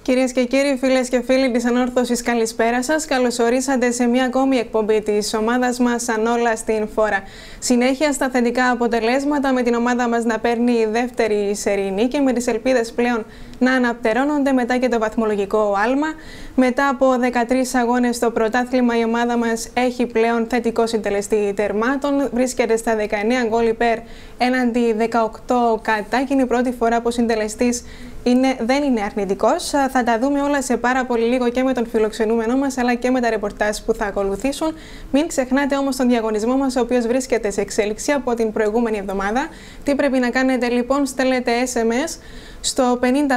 Κυρίες και κύριοι, φίλες και φίλοι της Ανόρθωσης, καλησπέρα σας. Καλώς ορίσατε σε μια ακόμη εκπομπή της ομάδας μας «Αν όλα στην φόρα». Συνέχεια στα θετικά αποτελέσματα, με την ομάδα μας να παίρνει η δεύτερη σερινή και με τις ελπίδες πλέον να αναπτερώνονται μετά και το βαθμολογικό άλμα. Μετά από 13 αγώνες στο πρωτάθλημα, η ομάδα μας έχει πλέον θετικό συντελεστή τερμάτων. Βρίσκεται στα 19 γκολ υπέρ έναντι 18 κατά και είναι η πρώτη φορά που ο συντελεστής δεν είναι αρνητικός. Θα τα δούμε όλα σε πάρα πολύ λίγο και με τον φιλοξενούμενό μας, αλλά και με τα ρεπορτάζ που θα ακολουθήσουν. Μην ξεχνάτε όμως τον διαγωνισμό μας, ο οποίος βρίσκεται σε εξέλιξη από την προηγούμενη εβδομάδα. Τι πρέπει να κάνετε λοιπόν? Στέλνετε SMS στο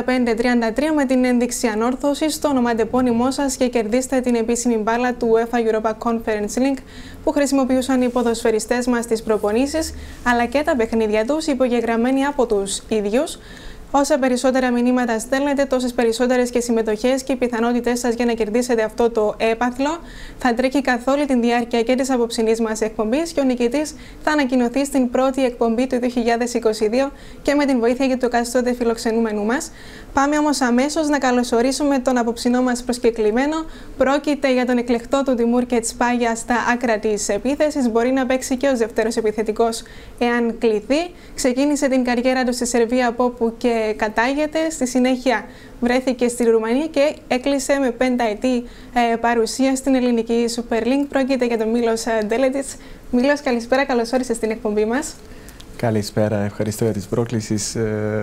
5533 με την ένδειξη Ανόρθωση στο ονοματεπώνυμό σας και κερδίστε την επίσημη μπάλα του UEFA Europa Conference Link που χρησιμοποιούσαν οι ποδοσφαιριστές μας στις προπονήσεις, αλλά και τα παιχνίδια τους υπογεγραμμένοι από τους ίδιους. Όσα περισσότερα μηνύματα στέλνετε, τόσες περισσότερες και συμμετοχές και οι πιθανότητες σας για να κερδίσετε αυτό το έπαθλο θα τρέχει καθ' όλη την διάρκεια και της απόψινής μας εκπομπής και ο νικητής θα ανακοινωθεί στην πρώτη εκπομπή του 2022 και με την βοήθεια και του εκάστοτε φιλοξενούμενου μας. Πάμε όμως αμέσως να καλωσορίσουμε τον απόψινό μας προσκεκλημένο. Πρόκειται για τον εκλεκτό του Τιμούρ Κετσπάγια στα άκρα της επίθεσης. Μπορεί να παίξει και ως δεύτερος επιθετικός εάν κληθεί. Ξεκίνησε την καριέρα του στη Σερβία, από όπου και κατάγεται. Στη συνέχεια βρέθηκε στη Ρουμανία και έκλεισε με 5ετή παρουσία στην ελληνική Super League. Πρόκειται για τον Μίλος Ντέλετιτς. Μίλος, καλησπέρα, καλώς όρισες στην εκπομπή μας. Καλησπέρα, ευχαριστώ για τις πρόκλησεις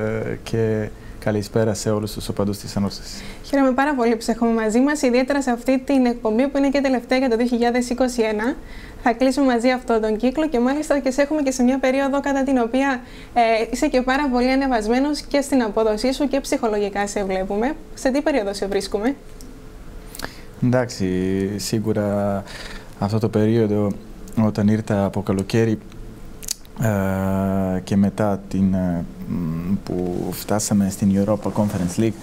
και καλησπέρα σε όλους τους οπαδούς της Ανόρθωσης. Χαίρομαι πάρα πολύ που σε έχουμε μαζί μας, ιδιαίτερα σε αυτή την εκπομπή που είναι και τελευταία για το 2021. Θα κλείσουμε μαζί αυτόν τον κύκλο και μάλιστα και σε έχουμε και σε μια περίοδο κατά την οποία είσαι και πάρα πολύ ανεβασμένος και στην απόδοσή σου και ψυχολογικά σε βλέπουμε. Σε τι περίοδο σε βρίσκουμε? Εντάξει, σίγουρα αυτό το περίοδο όταν ήρθα από καλοκαίρι και μετά που φτάσαμε στην Europa Conference League,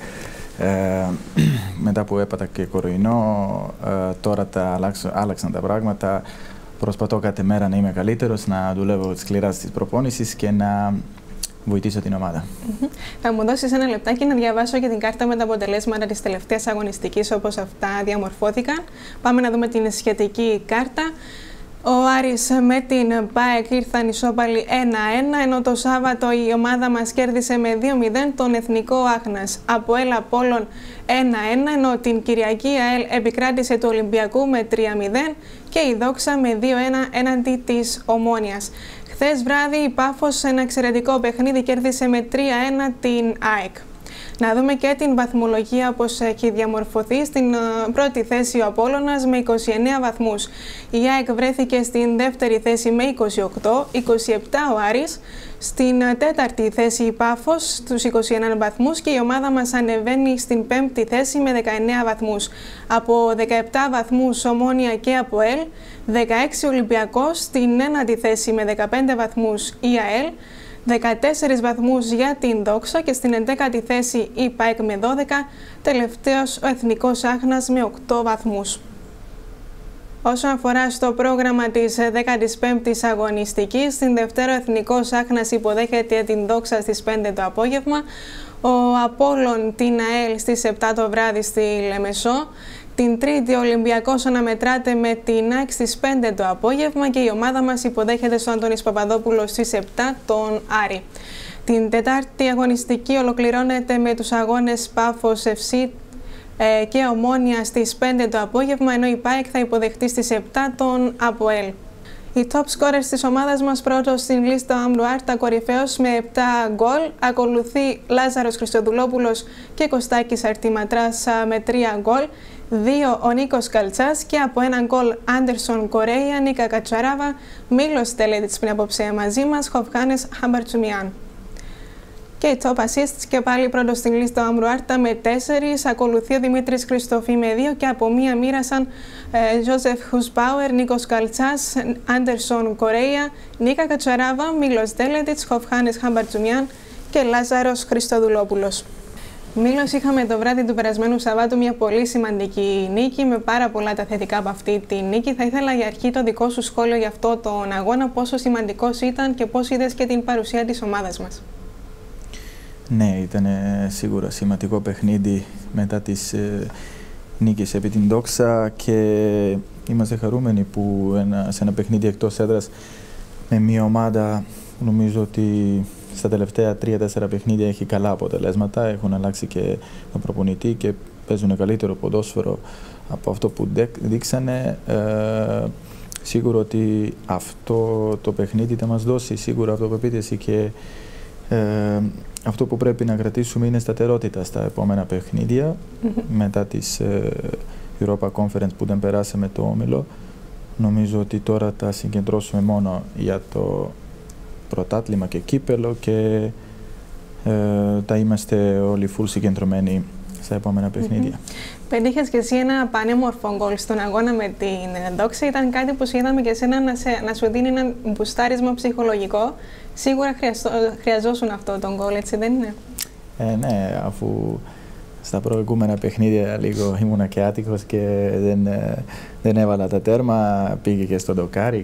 μετά που έπατα και κοροϊνό, τώρα άλλαξαν τα πράγματα. Προσπαθώ κάθε μέρα να είμαι καλύτερος, να δουλεύω σκληρά στις προπόνησεις και να βοηθήσω την ομάδα. Θα μου δώσεις ένα λεπτάκι να διαβάσω και την κάρτα με τα αποτελέσματα της τελευταίας αγωνιστικής, όπως αυτά διαμορφώθηκαν. Πάμε να δούμε την σχετική κάρτα. Ο Άρης με την ΠΑΕΚ ήρθαν ισόπαλοι 1-1, ενώ το Σάββατο η ομάδα μας κέρδισε με 2-0 τον Εθνικό Άχνας. ΑΠΟΕΛ Απόλλων 1-1, ενώ την Κυριακή ΑΕΛ επικράτησε του Ολυμπιακού με 3-0 και η Δόξα με 2-1 έναντι της Ομόνοιας. Χθες βράδυ η Πάφος σε ένα εξαιρετικό παιχνίδι κέρδισε με 3-1 την ΑΕΚ. Να δούμε και την βαθμολογία όπως έχει διαμορφωθεί. Στην πρώτη θέση ο Απόλλωνας με 29 βαθμούς. Η ΑΕΚ βρέθηκε στην δεύτερη θέση με 28, 27 ο Άρης. Στην τέταρτη θέση η Πάφος στους 21 βαθμούς και η ομάδα μας ανεβαίνει στην πέμπτη θέση με 19 βαθμούς. Από 17 βαθμούς Ομόνια και ΑΠΟΕΛ, 16 Ολυμπιακός, στην ένατη θέση με 15 βαθμούς η ΑΕΛ, 14 βαθμούς για την Δόξα και στην 11η θέση η ΠΑΕΚ με 12, τελευταίος ο Εθνικός Άχνας με 8 βαθμούς. Όσον αφορά στο πρόγραμμα της 15ης αγωνιστικής, στην Δευτέρα ο Εθνικός Άχνας υποδέχεται την Δόξα στις 5 το απόγευμα, ο Απόλλων την ΑΕΛ στις 7 το βράδυ στη Λεμεσό, την Τρίτη ο Ολυμπιακός αναμετράται με την ΑΕΚ στις 5 το απόγευμα και η ομάδα μας υποδέχεται στον Αντώνης Παπαδόπουλο στις 7 τον Άρη. Την Τετάρτη αγωνιστική ολοκληρώνεται με τους αγώνες Πάφος FC και Ομόνια στις 5 το απόγευμα, ενώ η ΠΑΕΚ θα υποδεχτεί στις 7 τον ΑΠΟΕΛ. Οι top scorers της ομάδας μας, πρώτος στην λίστα ο Αμρουάρτα, κορυφαίος με 7 γκολ. Ακολουθεί Λάζαρος Χριστοδουλόπουλος και Κωστάκης Αρτηματράς με 3 γκολ. 2 ο Νίκος Καλτσάς και από 1 γκολ Άντερσον Κορέια, Νίκα Κατσαράβα, Μίλος Ντέλετιτς πριν απόψε μαζί μας, Χοφχάνες Χαμπαρτσουμιάν. Και οι top assists και πάλι πρώτος στην λίστα ο Αμρουάρτα με 4, ακολουθεί ο Δημήτρης Χριστοφή με 2 και από 1 μοίρασαν Ζώσεφ Χουσπάουερ, Νίκος Καλτσάς, Άντερσον Κορέια, Νίκα Κατσαράβα, Μίλος Ντέλετιτς, Χοφχάνες Χαμπαρτσουμιάν και Λάζαρος Χριστοδουλόπουλος. Μίλος, είχαμε το βράδυ του περασμένου Σαββάτου μια πολύ σημαντική νίκη με πάρα πολλά τα θετικά από αυτή τη νίκη. Θα ήθελα για αρχή το δικό σου σχόλιο για αυτό τον αγώνα, πόσο σημαντικός ήταν και πώς είδες και την παρουσία της ομάδας μας. Ναι, ήταν σίγουρα σημαντικό παιχνίδι μετά τις νίκες επί την Δόξα και είμαστε χαρούμενοι που σε ένα παιχνίδι εκτός έδρας με μια ομάδα νομίζω ότι στα τελευταία 3-4 παιχνίδια έχει καλά αποτελέσματα, έχουν αλλάξει και τον προπονητή και παίζουν καλύτερο ποδόσφαιρο από αυτό που δείξανε. Σίγουρα ότι αυτό το παιχνίδι θα μας δώσει σίγουρα αυτοπεποίθηση και αυτό που πρέπει να κρατήσουμε είναι σταθερότητα στα επόμενα παιχνίδια μετά τις Europa Conference που δεν περάσαμε το όμιλο. Νομίζω ότι τώρα θα συγκεντρώσουμε μόνο για το πρωτάθλημα και κύπελο και θα είμαστε όλοι full συγκεντρωμένοι στα επόμενα παιχνίδια. Πετύχες και εσύ ένα πανέμορφο γκολ στον αγώνα με την Δόξα. Ήταν κάτι που σου είδαμε και εσένα να σου δίνει ένα μπουστάρισμα ψυχολογικό. Σίγουρα χρειαζόσουν αυτό τον γκολ, έτσι δεν είναι? Ναι, αφού στα προηγούμενα παιχνίδια λίγο ήμουνα και άτυχος και δεν έβαλα τα τέρμα, πήγε και στο ντοκάρι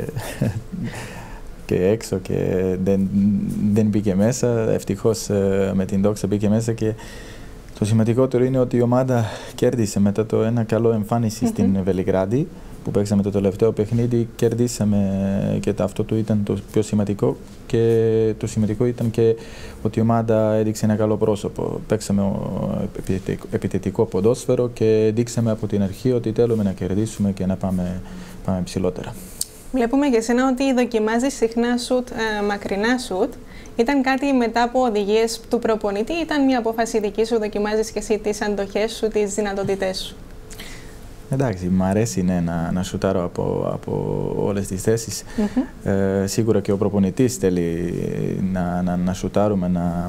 και έξω και δεν μπήκε μέσα. Ευτυχώς με την Δόξα μπήκε μέσα και το σημαντικότερο είναι ότι η ομάδα κέρδισε μετά το ένα καλό εμφάνιση στην Βελιγράδη που παίξαμε το τελευταίο παιχνίδι, κερδίσαμε και αυτό του ήταν το πιο σημαντικό και το σημαντικό ήταν και ότι η ομάδα έδειξε ένα καλό πρόσωπο. Παίξαμε επιθετικό ποδόσφαιρο και δείξαμε από την αρχή ότι θέλουμε να κερδίσουμε και να πάμε ψηλότερα. Βλέπουμε και εσένα ότι δοκιμάζεις συχνά σουτ, μακρινά σουτ. Ήταν κάτι μετά από οδηγίες του προπονητή ή ήταν μια απόφαση δική σου, δοκιμάζεις και εσύ τις αντοχές σου, τις δυνατότητές σου? Εντάξει, μ' αρέσει να σουτάρω από όλες τις θέσεις. Σίγουρα και ο προπονητής θέλει να σουτάρουμε,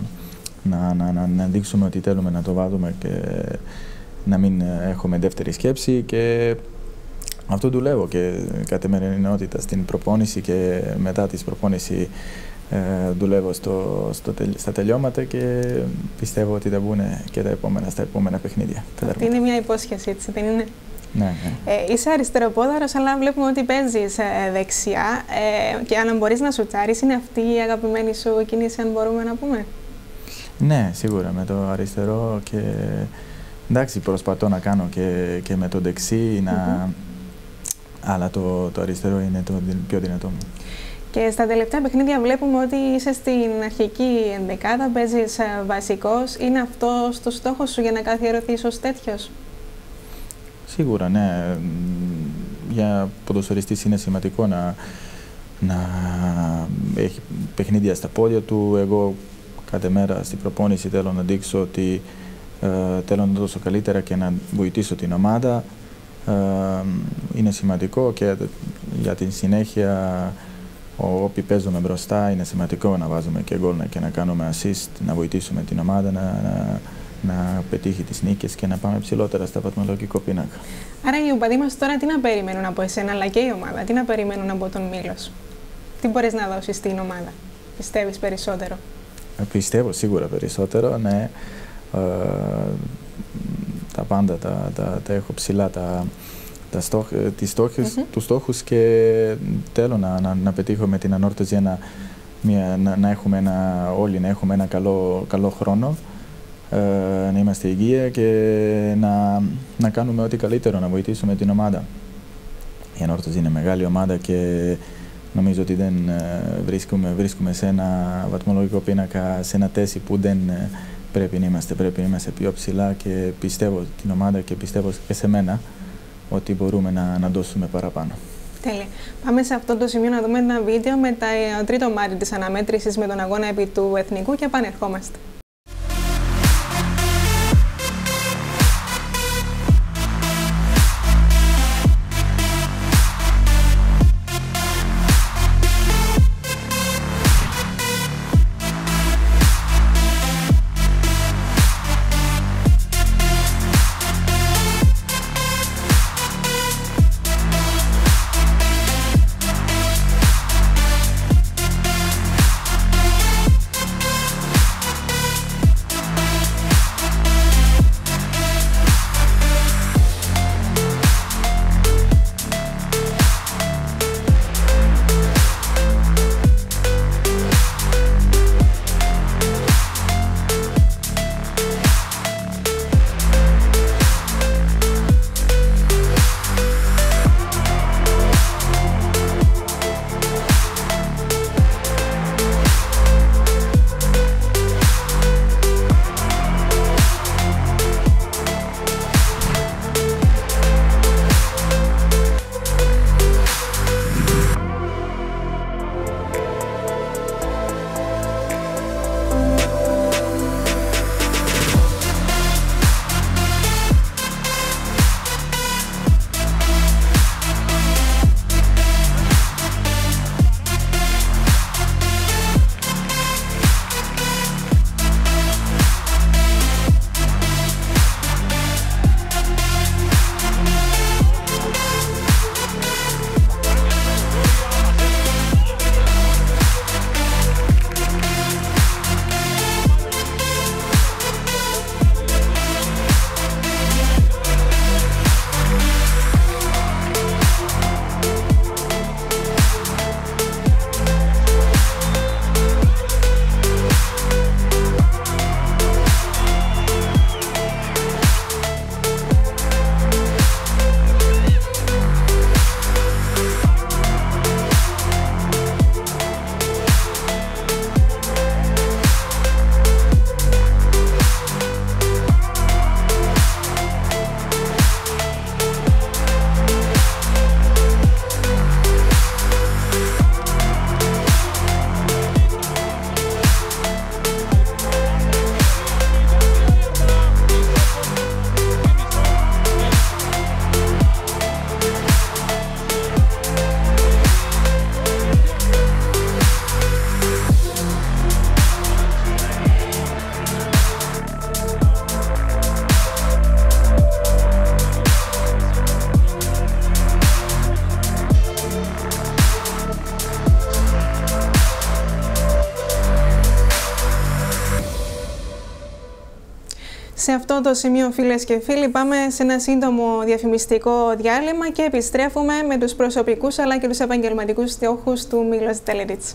να δείξουμε ότι θέλουμε να το βάζουμε και να μην έχουμε δεύτερη σκέψη και αυτό δουλεύω και καθημερινότητα στην προπόνηση και μετά της προπόνηση δουλεύω στα τελειώματα και πιστεύω ότι θα βγουν και στα επόμενα παιχνίδια. Αυτή είναι μια υπόσχεση, έτσι δεν είναι? Ναι. Είσαι αριστεροπόδαρος, αλλά βλέπουμε ότι παίζεις δεξιά και αν μπορείς να σουτάρεις, είναι αυτή η αγαπημένη σου κίνηση, αν μπορούμε να πούμε? Ναι, σίγουρα με το αριστερό και εντάξει προσπαθώ να κάνω και με το δεξί, αλλά το αριστερό είναι το πιο δυνατό μου. Και στα τελευταία παιχνίδια βλέπουμε ότι είσαι στην αρχική ενδεκάδα, παίζεις βασικός. Είναι αυτός το στόχος σου για να καθιερωθείς ως τέτοιος? Σίγουρα, ναι. Για ποδοσφαιριστής είναι σημαντικό να έχει παιχνίδια στα πόδια του. Εγώ κάθε μέρα στην προπόνηση θέλω να δείξω ότι θέλω να δώσω καλύτερα και να βοηθήσω την ομάδα. Είναι σημαντικό και για την συνέχεια όποιοι παίζουμε μπροστά είναι σημαντικό να βάζουμε και γκολ και να κάνουμε assist, να βοηθήσουμε την ομάδα να πετύχει τις νίκες και να πάμε ψηλότερα στα βαθμολογικό πίνακα. Άρα οι οπαδοί μας τώρα τι να περιμένουν από εσένα, αλλά και η ομάδα, τι να περιμένουν από τον Μήλος? Τι μπορείς να δώσεις στην ομάδα, πιστεύεις περισσότερο? Πιστεύω σίγουρα περισσότερο, ναι. Τα πάντα τα έχω ψηλά, τους στόχους και θέλω να πετύχω με την ανόρθωση να έχουμε όλοι να έχουμε ένα καλό χρόνο, να είμαστε υγεία και να κάνουμε ό,τι καλύτερο, να βοηθήσουμε την ομάδα. Η ανόρθωση είναι μεγάλη ομάδα και νομίζω ότι δεν βρίσκουμε σε ένα βαθμολογικό πίνακα, σε ένα θέση που δεν πρέπει να είμαστε πιο ψηλά και πιστεύω την ομάδα και πιστεύω και σε μένα ότι μπορούμε να δώσουμε παραπάνω. Τέλεια. Πάμε σε αυτό το σημείο να δούμε ένα βίντεο με το τρίτο μάτι της αναμέτρησης με τον αγώνα επί του Εθνικού και επανερχόμαστε. Σε αυτό το σημείο, φίλες και φίλοι, πάμε σε ένα σύντομο διαφημιστικό διάλειμμα και επιστρέφουμε με τους προσωπικούς αλλά και τους επαγγελματικούς στόχους του Μίλος Τελερίτς.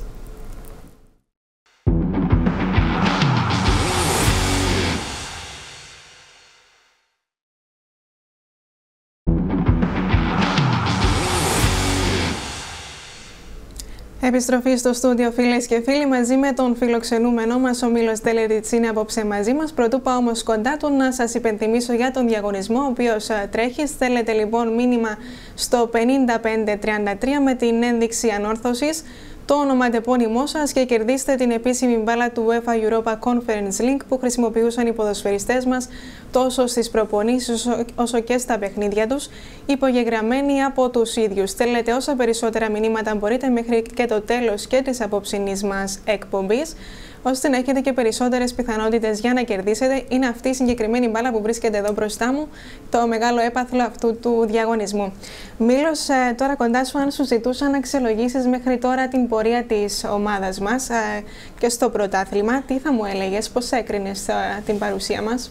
Επιστροφή στο στούντιο, φίλες και φίλοι, μαζί με τον φιλοξενούμενό μας, ο Μίλος Τελερίτς είναι απόψε μαζί μας. Πρωτού πάω όμως κοντά του, να σας υπενθυμίσω για τον διαγωνισμό, ο οποίος τρέχει. Στέλνετε λοιπόν μήνυμα στο 5533 με την ένδειξη ανόρθωσης, το όνομα τεπώνυμό σας και κερδίστε την επίσημη μπάλα του UEFA Europa Conference League που χρησιμοποιούσαν οι ποδοσφαιριστές μας τόσο στις προπονήσεις όσο και στα παιχνίδια τους, υπογεγραμμένοι από τους ίδιους. Στέλνετε όσα περισσότερα μηνύματα μπορείτε μέχρι και το τέλος και της απόψινής μας εκπομπής, ώστε να έχετε και περισσότερες πιθανότητες για να κερδίσετε. Είναι αυτή η συγκεκριμένη μπάλα που βρίσκεται εδώ μπροστά μου, το μεγάλο έπαθλο αυτού του διαγωνισμού. Μίλος, τώρα κοντά σου, αν σου ζητούσα να αξιολογήσεις μέχρι τώρα την πορεία της ομάδας μας και στο πρωτάθλημα, τι θα μου έλεγες, πώς έκρινες την παρουσία μας?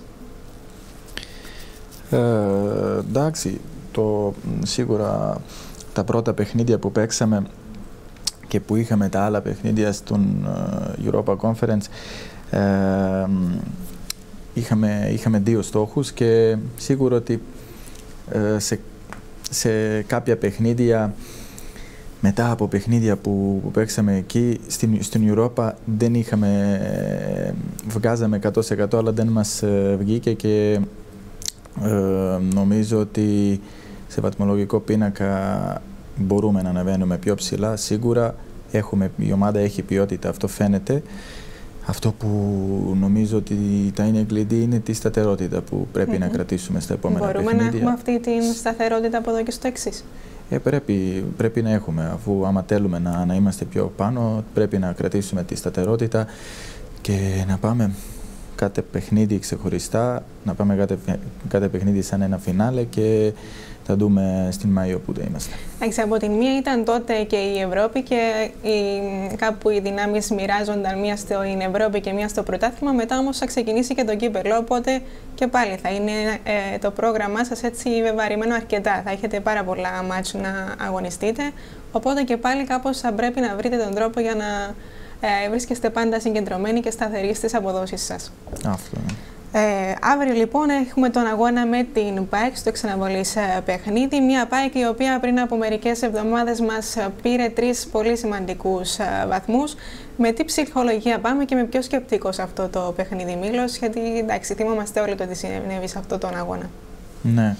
Εντάξει, σίγουρα τα πρώτα παιχνίδια που παίξαμε και που είχαμε τα άλλα παιχνίδια στον Europa Conference, είχαμε δύο στόχους και σίγουρα ότι σε κάποια παιχνίδια, μετά από παιχνίδια που παίξαμε εκεί στην Europa, δεν βγάζαμε 100% αλλά δεν μας βγήκε και νομίζω ότι σε βαθμολογικό πίνακα μπορούμε να ανεβαίνουμε πιο ψηλά. Σίγουρα η ομάδα έχει ποιότητα, αυτό φαίνεται. Αυτό που νομίζω ότι θα είναι κλειδί είναι τη σταθερότητα που πρέπει να κρατήσουμε στα επόμενα παιχνίδια. Μπορούμε να έχουμε αυτή τη σταθερότητα από εδώ και στο εξής? Πρέπει να έχουμε, αφού άμα θέλουμε να είμαστε πιο πάνω, πρέπει να κρατήσουμε τη σταθερότητα και να πάμε κάθε παιχνίδι ξεχωριστά, να πάμε κάθε παιχνίδι σαν ένα φινάλε και θα δούμε στην Μάιο που θα είμαστε. Από την μία ήταν τότε και η Ευρώπη και κάπου οι δυνάμεις μοιράζονταν, μία στην Ευρώπη και μία στο πρωτάθλημα. Μετά όμως θα ξεκινήσει και το κύπελλο, οπότε και πάλι θα είναι το πρόγραμμά σας έτσι βεβαρημένο αρκετά. Θα έχετε πάρα πολλά μάτς να αγωνιστείτε, οπότε και πάλι κάπως θα πρέπει να βρείτε τον τρόπο για να βρίσκεστε πάντα συγκεντρωμένοι και σταθεροί στις αποδόσεις σας. Αυτό. Αύριο λοιπόν έχουμε τον αγώνα με την ΠΑΕΚ στο εξαναβολής παιχνίδι. Μια ΠΑΕΚ η οποία πριν από μερικές εβδομάδες μας πήρε 3 πολύ σημαντικούς βαθμούς. Με τι ψυχολογία πάμε και με ποιο σκεπτικό σε αυτό το παιχνίδι, Μίλος? Γιατί εντάξει, θυμόμαστε όλοι το τι συνέβη σε αυτόν τον αγώνα. Ναι.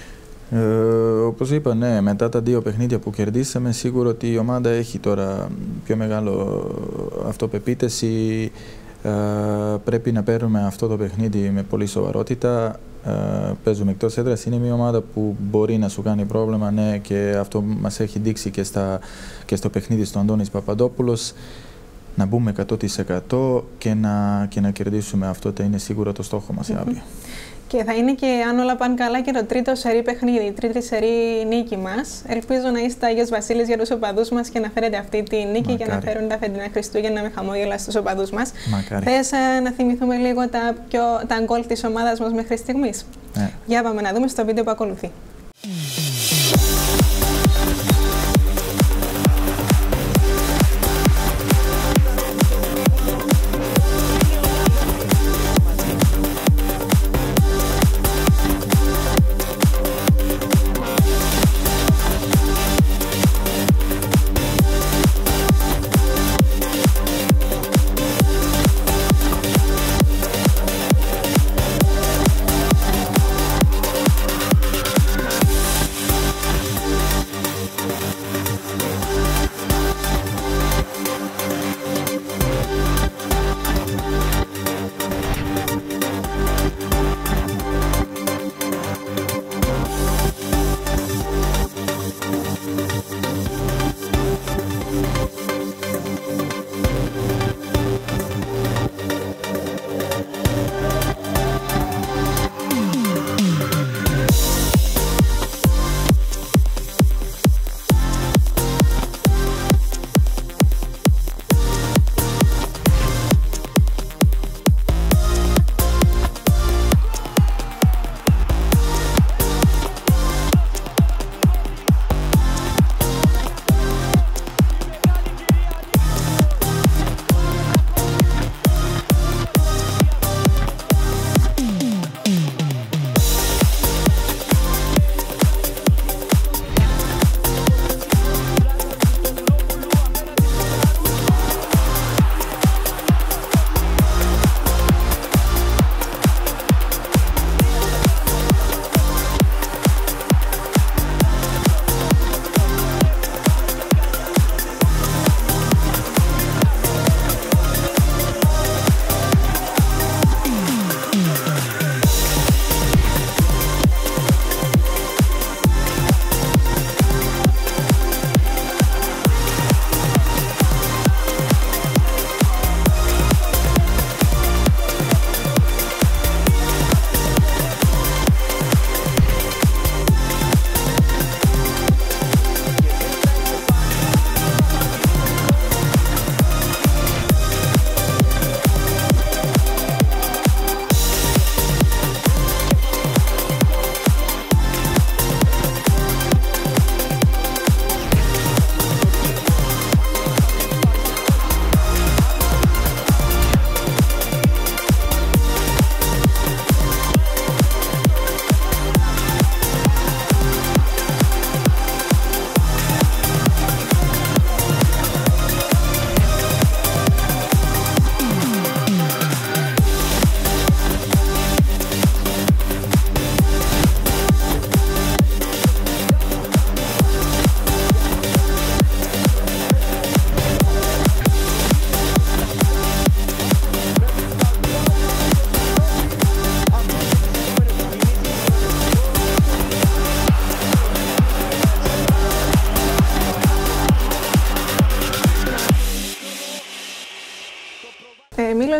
Όπως είπα, ναι, μετά τα 2 παιχνίδια που κερδίσαμε, σίγουρα ότι η ομάδα έχει τώρα πιο μεγάλο αυτοπεποίθηση. Πρέπει να παίρνουμε αυτό το παιχνίδι με πολύ σοβαρότητα. Παίζουμε εκτός έδρας. Είναι μια ομάδα που μπορεί να σου κάνει πρόβλημα, ναι, και αυτό μας έχει δείξει και στο παιχνίδι στο Αντώνης Παπαδόπουλος. Να μπούμε 100% και να κερδίσουμε. Αυτό θα είναι σίγουρα το στόχο μας αύριο. Και θα είναι και, αν όλα πάνε καλά, και το τρίτο σερί παιχνίδι, η τρίτη σερί νίκη μας. Ελπίζω να είστε Άγιος Βασίλης για τους οπαδούς μας και να φέρετε αυτή τη νίκη και να φέρουν τα φετινά Χριστούγεννα με χαμόγελα στους οπαδούς μας. Θες να θυμηθούμε λίγο τα γκολ της ομάδας μας μέχρι στιγμής? Για πάμε να δούμε στο βίντεο που ακολουθεί.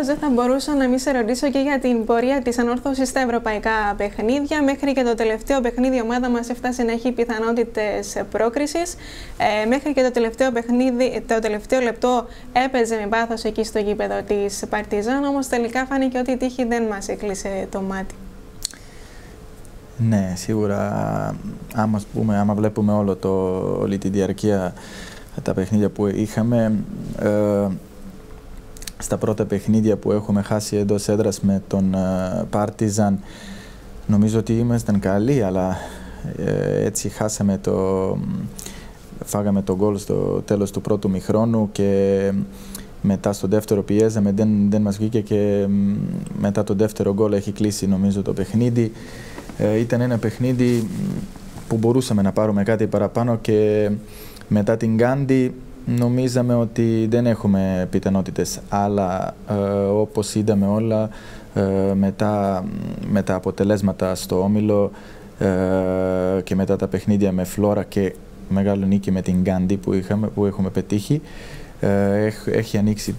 τέλος, δεν θα μπορούσα να μην σε ρωτήσω και για την πορεία της ανόρθωσης στα ευρωπαϊκά παιχνίδια. Μέχρι και το τελευταίο παιχνίδι η ομάδα μας έφτασε να έχει πιθανότητες πρόκρισης. Μέχρι και το τελευταίο λεπτό έπαιζε με πάθος εκεί στο γήπεδο της Παρτιζάν, όμως τελικά φάνηκε ότι η τύχη δεν μας έκλεισε το μάτι. Ναι, σίγουρα, άμα βλέπουμε όλη τη διαρκεία τα παιχνίδια που είχαμε, στα πρώτα παιχνίδια που έχουμε χάσει εντός έδρας με τον Partizan, νομίζω ότι ήμασταν καλοί, αλλά έτσι φάγαμε το γκολ στο τέλος του πρώτου μηχρόνου και μετά στο δεύτερο πιέζαμε, δεν μας βγήκε και μετά το δεύτερο γκολ έχει κλείσει νομίζω το παιχνίδι. Ήταν ένα παιχνίδι που μπορούσαμε να πάρουμε κάτι παραπάνω και μετά την Γκάντι νομίζαμε ότι δεν έχουμε πιθανότητες, αλλά όπως είδαμε όλα με τα αποτελέσματα στο Όμιλο και μετά τα παιχνίδια με Φλόρα και μεγάλο νίκη με την Γκάντι που έχουμε πετύχει, έχει ανοίξει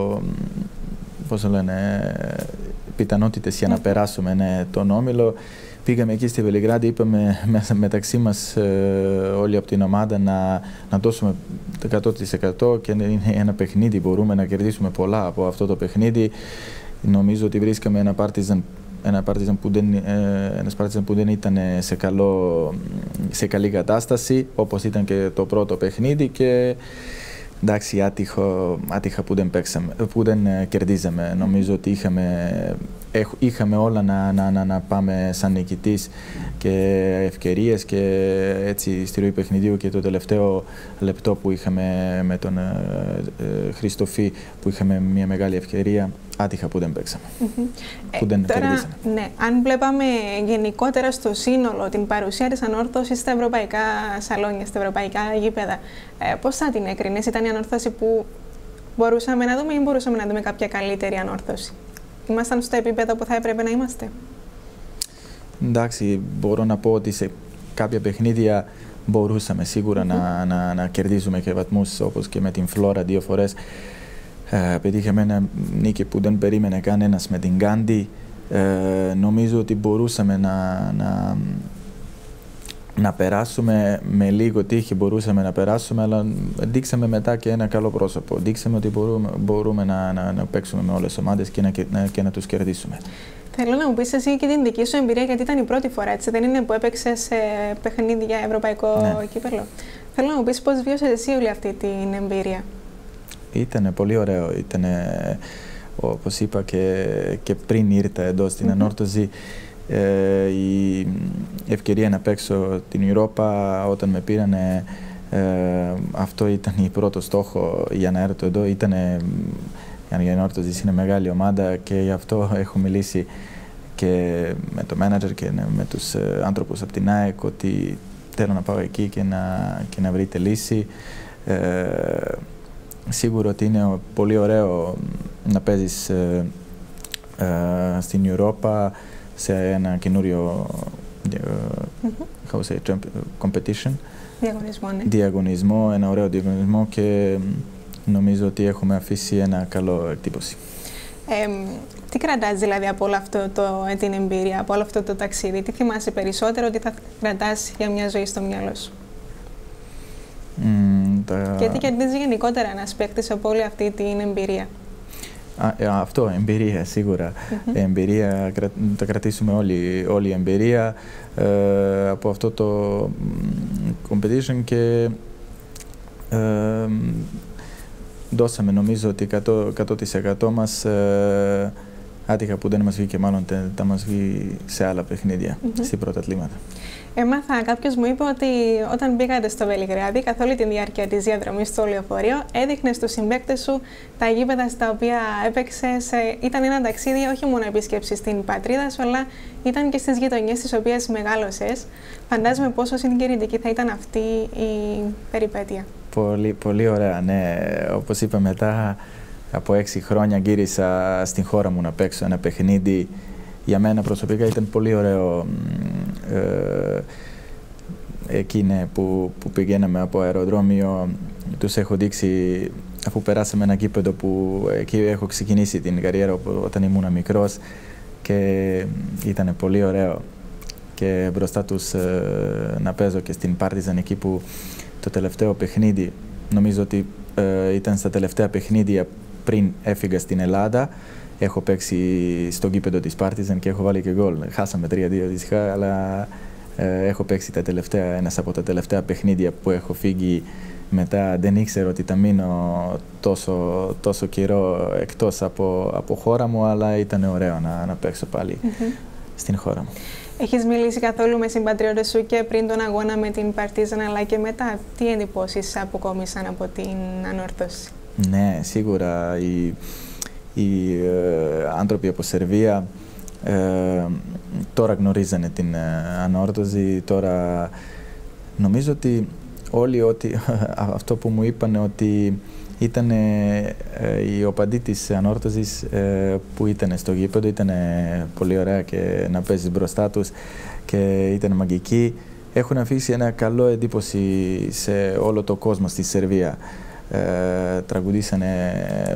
πιθανότητες για να περάσουμε τον Όμιλο. Πήγαμε εκεί στη Βελιγράδη, είπαμε μεταξύ μας όλοι από την ομάδα να δώσουμε 100% και είναι ένα παιχνίδι, μπορούμε να κερδίσουμε πολλά από αυτό το παιχνίδι. Νομίζω ότι βρίσκαμε ένα Partizan που δεν ήταν σε καλή κατάσταση, όπως ήταν και το πρώτο παιχνίδι και εντάξει, άτυχα που δεν κερδίζαμε. Νομίζω ότι είχαμε όλα να πάμε σαν νικητής και ευκαιρίες και έτσι στη ροή παιχνιδιού και το τελευταίο λεπτό που είχαμε με τον Χριστοφή που είχαμε μια μεγάλη ευκαιρία, άτυχα που δεν παίξαμε, που δεν κερδίσαμε. Ναι, αν βλέπαμε γενικότερα στο σύνολο την παρουσία της ανόρθωσης στα ευρωπαϊκά σαλόνια, στα ευρωπαϊκά γήπεδα, πώς θα την έκρινες? Ήταν η ανόρθωση που μπορούσαμε να δούμε ή μπορούσαμε να δούμε κάποια καλύτερη ανόρθωση? Ήμασταν στο επίπεδο που θα έπρεπε να είμαστε? Εντάξει, μπορώ να πω ότι σε κάποια παιχνίδια μπορούσαμε σίγουρα να κερδίζουμε και βαθμούς, όπως και με την Φλόρα 2 φορές. Πετύχαμε ένα νίκη που δεν περίμενε κανένας με την Γκάντι. Νομίζω ότι μπορούσαμε να περάσουμε με λίγο τύχη, μπορούσαμε να περάσουμε, αλλά δείξαμε μετά και ένα καλό πρόσωπο. Δείξαμε ότι μπορούμε να παίξουμε με όλες τις ομάδες και να τους κερδίσουμε. Θέλω να μου πεις εσύ και την δική σου εμπειρία, γιατί ήταν η πρώτη φορά, έτσι, δεν είναι που έπαιξες σε παιχνίδι για ευρωπαϊκό κύπελλο. Θέλω να μου πεις πώς βίωσες εσύ όλη αυτή την εμπειρία? Ήταν πολύ ωραίο. Ήταν, όπως είπα και πριν ήρθα εδώ στην ανόρθωση, η ευκαιρία να παίξω την Ευρώπα όταν με πήρανε, αυτό ήταν η πρώτο στόχο για να έρθω εδώ. Η ανόρθωση είναι μεγάλη ομάδα και γι' αυτό έχω μιλήσει και με το μάνατζερ και με τους άνθρωπους από την ΑΕΚ ότι θέλω να πάω εκεί και να βρείτε λύση. Σίγουρα ότι είναι πολύ ωραίο να παίζεις στην Ευρώπα σε ένα καινούριο competition. Διαγωνισμό, ένα ωραίο διαγωνισμό και νομίζω ότι έχουμε αφήσει ένα καλό εκτύπωση. Τι κρατάς δηλαδή από όλο αυτό την εμπειρία, από όλο αυτό το ταξίδι? Τι θυμάσαι περισσότερο ότι θα κρατάς για μια ζωή στο μυαλό σου? Και τι κερδίζει γενικότερα ένας παίκτης από όλη αυτή την εμπειρία? Αυτό, εμπειρία σίγουρα. Εμπειρία, θα κρατήσουμε όλη η εμπειρία από αυτό το competition και δώσαμε νομίζω ότι 100% μας, άτυχα που δεν μας βγήκε, μάλλον θα μας βγει σε άλλα παιχνίδια, στην πρωταθλήματα. Έμαθα, κάποιος μου είπε ότι όταν πήγατε στο Βελιγράδι, καθ' όλη τη διάρκεια της διαδρομής στο λεωφορείο, έδειχνες στους συμπαίκτες σου τα γήπεδα στα οποία έπαιξες. Ήταν ένα ταξίδι όχι μόνο επίσκεψη στην πατρίδα σου, αλλά ήταν και στις γειτονιές στις οποίες μεγάλωσες. Φαντάζομαι πόσο συγκινητική θα ήταν αυτή η περιπέτεια. Πολύ, πολύ ωραία, ναι. Όπως είπα, μετά από 6 χρόνια γύρισα στην χώρα μου να παίξω ένα παιχνίδι. Για μένα προσωπικά ήταν πολύ ωραίο εκείνη που πηγαίναμε από αεροδρόμιο. Τους έχω δείξει αφού περάσαμε ένα γήπεδο που εκεί έχω ξεκινήσει την καριέρα όταν ήμουν μικρός και ήταν πολύ ωραίο και μπροστά τους να παίζω και στην Partizan εκεί που το τελευταίο παιχνίδι, νομίζω ότι ήταν στα τελευταία παιχνίδια πριν έφυγα στην Ελλάδα. Έχω παίξει στο γήπεδο της Partizan και έχω βάλει και γκολ. Χάσαμε 3-2 δυστυχώς, αλλά έχω παίξει ένας από τα τελευταία παιχνίδια που έχω φύγει μετά. Δεν ήξερα ότι θα μείνω τόσο καιρό εκτός από χώρα μου, αλλά ήταν ωραίο να παίξω πάλι στην χώρα μου. Έχεις μιλήσει καθόλου με συμπατριώτες σου και πριν τον αγώνα με την Partizan, αλλά και μετά? Τι εντυπώσεις αποκόμισαν από την ανόρθωση? Ναι, σίγουρα οι άνθρωποι από Σερβία τώρα γνωρίζανε την ανόρθωση. Τώρα νομίζω ότι όλοι αυτό που μου είπαν ότι ήταν οι οπαδοί της ανόρθωσης που ήταν στο γήπεδο, ήταν πολύ ωραία και να παίζεις μπροστά τους και ήταν μαγικοί. Έχουν αφήσει ένα καλό εντύπωση σε όλο το κόσμο στη Σερβία. Τραγουδήσανε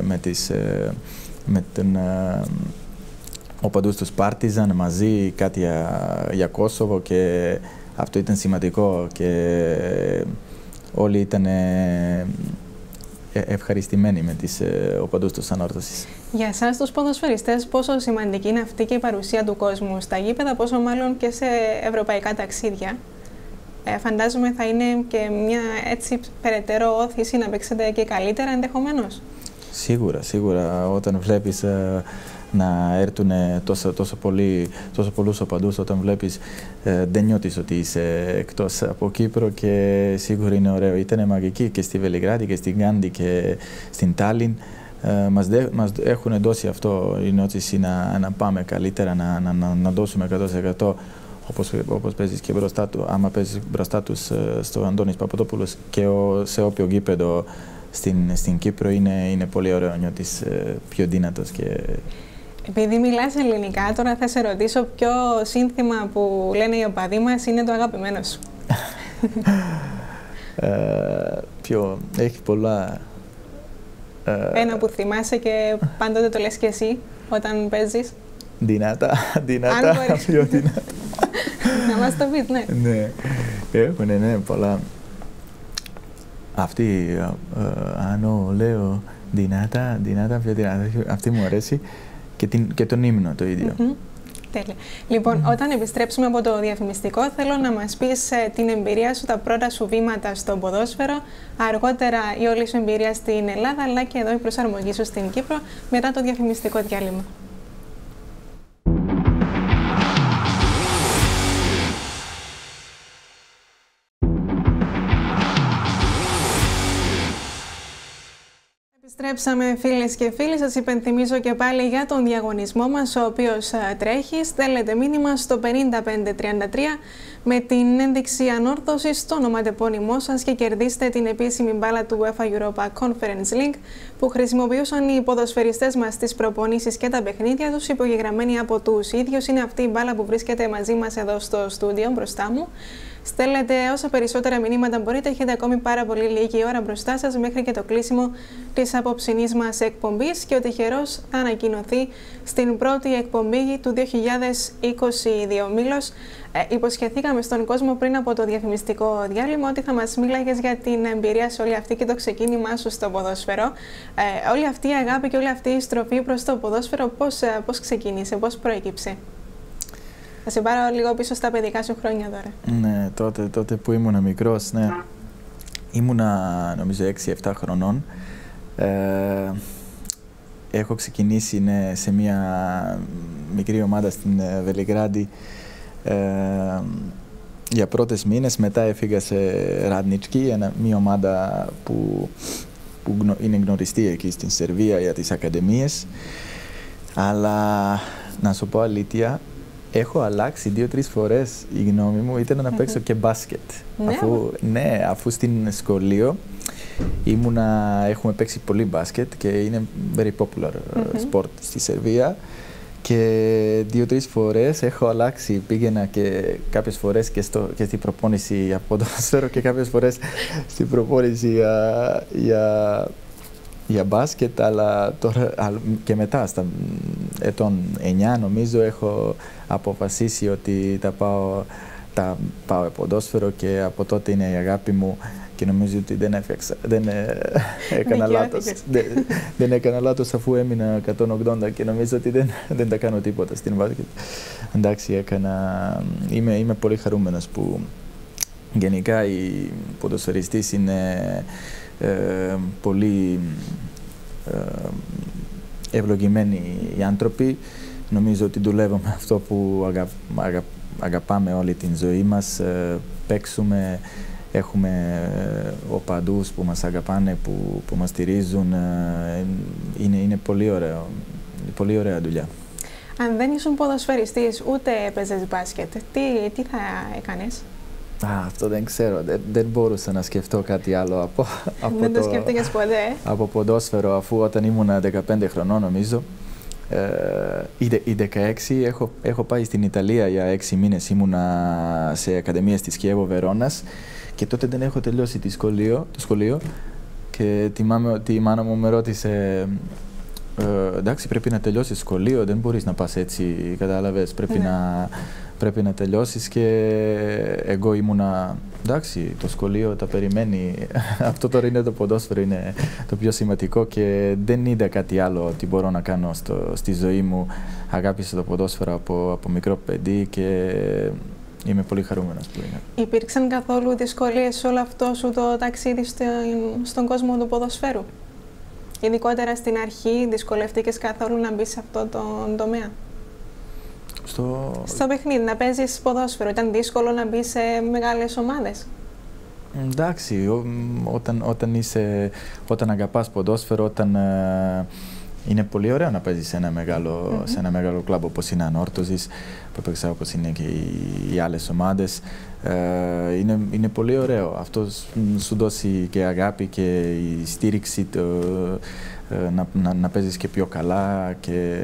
με τον οπαδούς τους Partizan μαζί κάτι για Κόσοβο και αυτό ήταν σημαντικό και όλοι ήταν ευχαριστημένοι με τις οπαδούς τους ανόρθωσης. Για εσάς τους ποδοσφαιριστές, πόσο σημαντική είναι αυτή και η παρουσία του κόσμου στα γήπεδα, πόσο μάλλον και σε ευρωπαϊκά ταξίδια? Φαντάζομαι θα είναι και μια έτσι περαιτέρω όθηση να παίξετε και καλύτερα ενδεχομένως. Σίγουρα. Όταν βλέπεις να έρθουν τόσο πολλούς οπαδούς, όταν βλέπεις δεν νιώθεις ότι είσαι εκτός από Κύπρο και σίγουρα είναι ωραίο. Ήταν μαγική και στη Βελιγράδη και στην Γκάντι και στην Τάλιν. Μας έχουν δώσει αυτό η νόηση να πάμε καλύτερα, να δώσουμε 100%. Όπως παίζεις και μπροστά του, άμα παίζεις μπροστά τους στο Αντώνης Παπαδόπουλος και σε όποιο γήπεδο στην Κύπρο είναι πολύ ωραίο, νιώθεις πιο δυνατός. Επειδή μιλάς ελληνικά, τώρα θα σε ρωτήσω ποιο σύνθημα που λένε οι οπαδοί μας είναι το αγαπημένο σου? Έχει πολλά. Ένα που θυμάσαι και πάντοτε το λες και εσύ όταν παίζεις? Δυνατά, πιο δυνατά. Να μας το πεις, ναι. Ναι, έχουν πολλά. Αυτή, λέω, δυνατά, πιο δυνατά. Αυτή μου αρέσει και τον ύμνο το ίδιο. Τέλεια. Λοιπόν, όταν επιστρέψουμε από το διαφημιστικό, θέλω να μας πεις την εμπειρία σου, τα πρώτα σου βήματα στο ποδόσφαιρο, αργότερα η όλη σου εμπειρία στην Ελλάδα, αλλά και εδώ η προσαρμογή σου στην Κύπρο, μετά το διαφημιστικό διάλειμμα. Επιστρέψαμε φίλες και φίλοι, σας υπενθυμίζω και πάλι για τον διαγωνισμό μας ο οποίος τρέχει. Στέλνετε μήνυμα στο 5533 με την ένδειξη ανόρθωσης στο ονοματεπώνυμό σας και κερδίστε την επίσημη μπάλα του UEFA Europa Conference League που χρησιμοποιούσαν οι ποδοσφαιριστές μας στις προπονήσεις και τα παιχνίδια τους, υπογεγραμμένοι από τους ίδιους. Είναι αυτή η μπάλα που βρίσκεται μαζί μας εδώ στο στούντιο μπροστά μου. Στέλνετε όσα περισσότερα μηνύματα μπορείτε, έχετε ακόμη πάρα πολύ λίγη ώρα μπροστά σας μέχρι και το κλείσιμο της απόψινής μας εκπομπής και ο τυχερός θα ανακοινωθεί στην πρώτη εκπομπή του 2022. Μήλος, υποσχεθήκαμε στον κόσμο πριν από το διαφημιστικό διάλειμμα ότι θα μας μίλαγες για την εμπειρία σε όλη αυτή και το ξεκίνημά σου στο ποδόσφαιρο. Όλη αυτή η αγάπη και όλη αυτή η στροφή προς το ποδόσφαιρο πώς ξεκίνησε, πώς προέκυψε? Θα σε πάρω λίγο πίσω στα παιδικά σου χρόνια τώρα. Ναι, τότε που ήμουν μικρός, ναι. Ήμουνα νομίζω 6-7 χρονών. Έχω ξεκινήσει σε μια μικρή ομάδα στην Βελιγράδη για πρώτες μήνες. Μετά έφυγα σε Ραντνιτσκι, μια ομάδα που είναι γνωριστή εκεί στην Σερβία για τις ακαδημίες. Αλλά να σου πω αλήθεια, έχω αλλάξει 2-3 φορές. Η γνώμη μου ήταν να παίξω και μπάσκετ. Αφού στην σχολείο έχουμε παίξει πολύ μπάσκετ και είναι very popular sport στη Σερβία. Και 2-3 φορές έχω αλλάξει. Πήγαινα και κάποιες φορές και στην προπόνηση για ποδόσφαιρο και κάποιες φορές στην προπόνηση για για μπάσκετ, αλλά τώρα και μετά, στα ετών 9 νομίζω, έχω αποφασίσει ότι τα πάω ποδόσφαιρο και από τότε είναι η αγάπη μου και νομίζω ότι δεν έκανα λάθος. Δεν έκανα λάθος αφού έμεινα 180 και νομίζω ότι δεν τα κάνω τίποτα στην μπάσκετ. Εντάξει, είμαι πολύ χαρούμενος που γενικά οι ποδοσφαιριστές είναι πολύ ευλογημένοι οι άνθρωποι. Νομίζω ότι δουλεύουμε αυτό που αγαπάμε όλη την ζωή μας, παίξουμε, έχουμε οπαδούς που μας αγαπάνε, που μας στηρίζουν. Είναι πολύ ωραίο, πολύ ωραία δουλειά. Αν δεν ήσουν ποδοσφαιριστής, ούτε έπαιζες μπάσκετ, τι θα έκανες? Αυτό δεν ξέρω. Δεν μπορούσα να σκεφτώ κάτι άλλο από δεν το σκέφτηκες ποτέ? Από ποδόσφαιρο, αφού όταν ήμουν 15 χρονών νομίζω, ή 16, έχω πάει στην Ιταλία για 6 μήνες. Ήμουνα σε ακαδημία στη Κιέβο Βερόνας και τότε δεν έχω τελειώσει το σχολείο και θυμάμαι ότι η μάνα μου με ρώτησε εντάξει, πρέπει να τελειώσεις σχολείο, δεν μπορείς να πας έτσι, κατάλαβες, πρέπει να τελειώσεις. Και εγώ ήμουνα, εντάξει, το σχολείο τα περιμένει, αυτό τώρα είναι το ποδόσφαιρο, είναι το πιο σημαντικό και δεν είδα κάτι άλλο ότι μπορώ να κάνω στη ζωή μου. Αγάπησα το ποδόσφαιρο από μικρό παιδί και είμαι πολύ χαρούμενος που είναι. Υπήρξαν καθόλου δυσκολίες σε όλο αυτό σου το ταξίδι στον κόσμο του ποδοσφαίρου? Ειδικότερα στην αρχή, δυσκολεύτηκες καθόλου να μπεις σε αυτό το τομέα? Στο παιχνίδι, να παίζεις ποδόσφαιρο, ήταν δύσκολο να μπεις σε μεγάλες ομάδες? Εντάξει, όταν αγαπάς ποδόσφαιρο, είναι πολύ ωραίο να παίζεις σε ένα μεγάλο κλαμπ όπως είναι Ανόρθωσης, που έπαιξα, όπως είναι και οι άλλες ομάδες. Είναι πολύ ωραίο. Αυτό σου δώσει και αγάπη και η στήριξη να παίζεις και πιο καλά και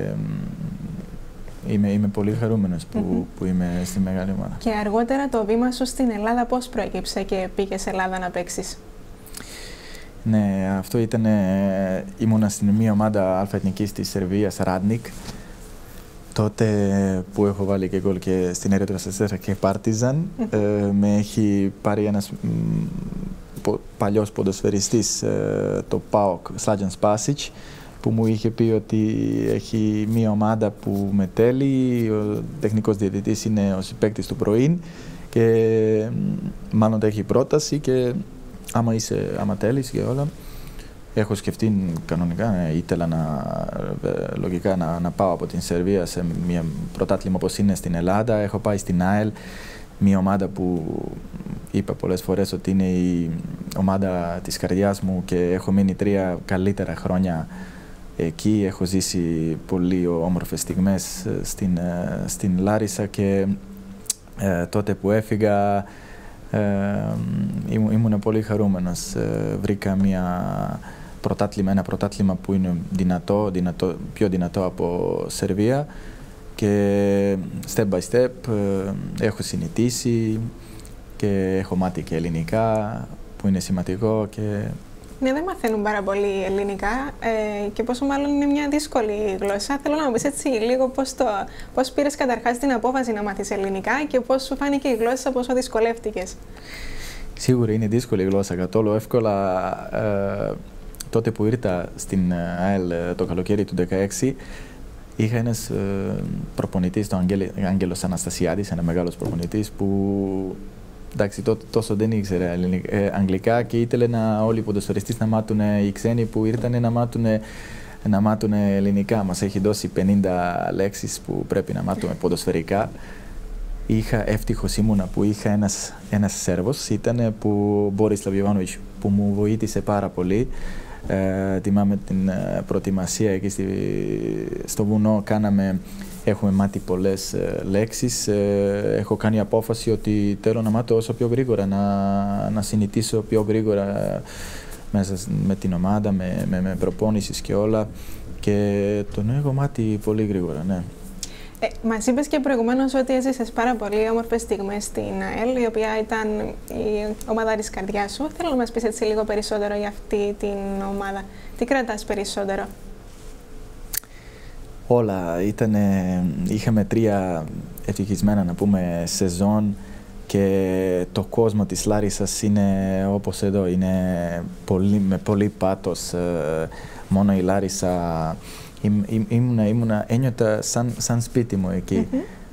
είμαι πολύ χαρούμενος που είμαι στη μεγάλη ομάδα. Και αργότερα το βήμα σου στην Ελλάδα πώς προέκυψε και πήγες Ελλάδα να παίξεις? Ναι, αυτό ήταν, ήμουνα στην μία ομάδα αλφαεθνικής της Σερβίας, Ράντνικ. Τότε που έχω βάλει και γκολ και στην Ερυθρό Αστέρα και Πάρτιζαν, με έχει πάρει ένας παλιός ποδοσφαιριστής, το ΠΑΟΚ, Σλάτζαν Σπάσιτς, που μου είχε πει ότι έχει μία ομάδα που με θέλει, ο τεχνικός διαιτητής είναι ο συμπαίκτης του πρωί και μάλλον έχει πρόταση και άμα θέλεις και όλα. Έχω σκεφτεί κανονικά, ήθελα λογικά να πάω από την Σερβία σε μια πρωτάθλημα όπως είναι στην Ελλάδα. Έχω πάει στην ΑΕΛ, μια ομάδα που είπα πολλές φορές ότι είναι η ομάδα της καρδιάς μου και έχω μείνει 3 καλύτερα χρόνια εκεί. Έχω ζήσει πολύ όμορφες στιγμές στην Λάρισα και τότε που έφυγα ήμουν πολύ χαρούμενος. Βρήκα ένα πρωτάθλημα που είναι πιο δυνατό από Σερβία και step by step έχω συνηθίσει και έχω μάθει και ελληνικά που είναι σημαντικό. Ναι, δεν μαθαίνουν πάρα πολύ ελληνικά και πόσο μάλλον είναι μια δύσκολη γλώσσα. Θέλω να μου πεις έτσι λίγο πώς πήρες καταρχάς την απόφαση να μάθεις ελληνικά και πώς σου φάνηκε η γλώσσα, πόσο δυσκολεύτηκες? Σίγουρα είναι δύσκολη η γλώσσα, καθόλου εύκολα. Τότε που ήρθα στην ΑΕΛ το καλοκαίρι του 2016, είχα ένας προπονητής, τον Άγγελος Αναστασιάδης, ένα μεγάλος προπονητής που εντάξει, τόσο δεν ήξερε αγγλικά και ήθελε όλοι οι ποδοσφαιριστές να μάθουν, οι ξένοι που ήρθαν να μάθουν ελληνικά. Μας έχει δώσει 50 λέξεις που πρέπει να μάθουμε ποδοσφαιρικά. Ευτυχώς ήμουνα που είχα ένας Σέρβος, ήταν που Μπόρις Λαβιβάνοβιτς, που μου βοήθησε πάρα πολύ. Θυμάμαι την προετοιμασία εκεί στο βουνό, έχουμε μάθει πολλές λέξεις. Έχω κάνει απόφαση ότι θέλω να μάθω όσο πιο γρήγορα, να συνηθίσω πιο γρήγορα μέσα με την ομάδα, με προπόνησης και όλα. Και τον έχω μάθει πολύ γρήγορα, ναι. Μας είπες και προηγουμένως ότι έζησες πάρα πολύ όμορφες στιγμές στην ΑΕΛ, η οποία ήταν η ομάδα της καρδιάς σου. Θέλω να μας πεις έτσι λίγο περισσότερο για αυτή την ομάδα. Τι κρατάς περισσότερο? Όλα. Είχαμε 3 ευτυχισμένα, να πούμε, σεζόν και το κόσμο της Λάρισσας είναι όπως εδώ. Είναι με πολύ πάθος. Μόνο η Λάρισσα... ένιωτα σαν σπίτι μου εκεί.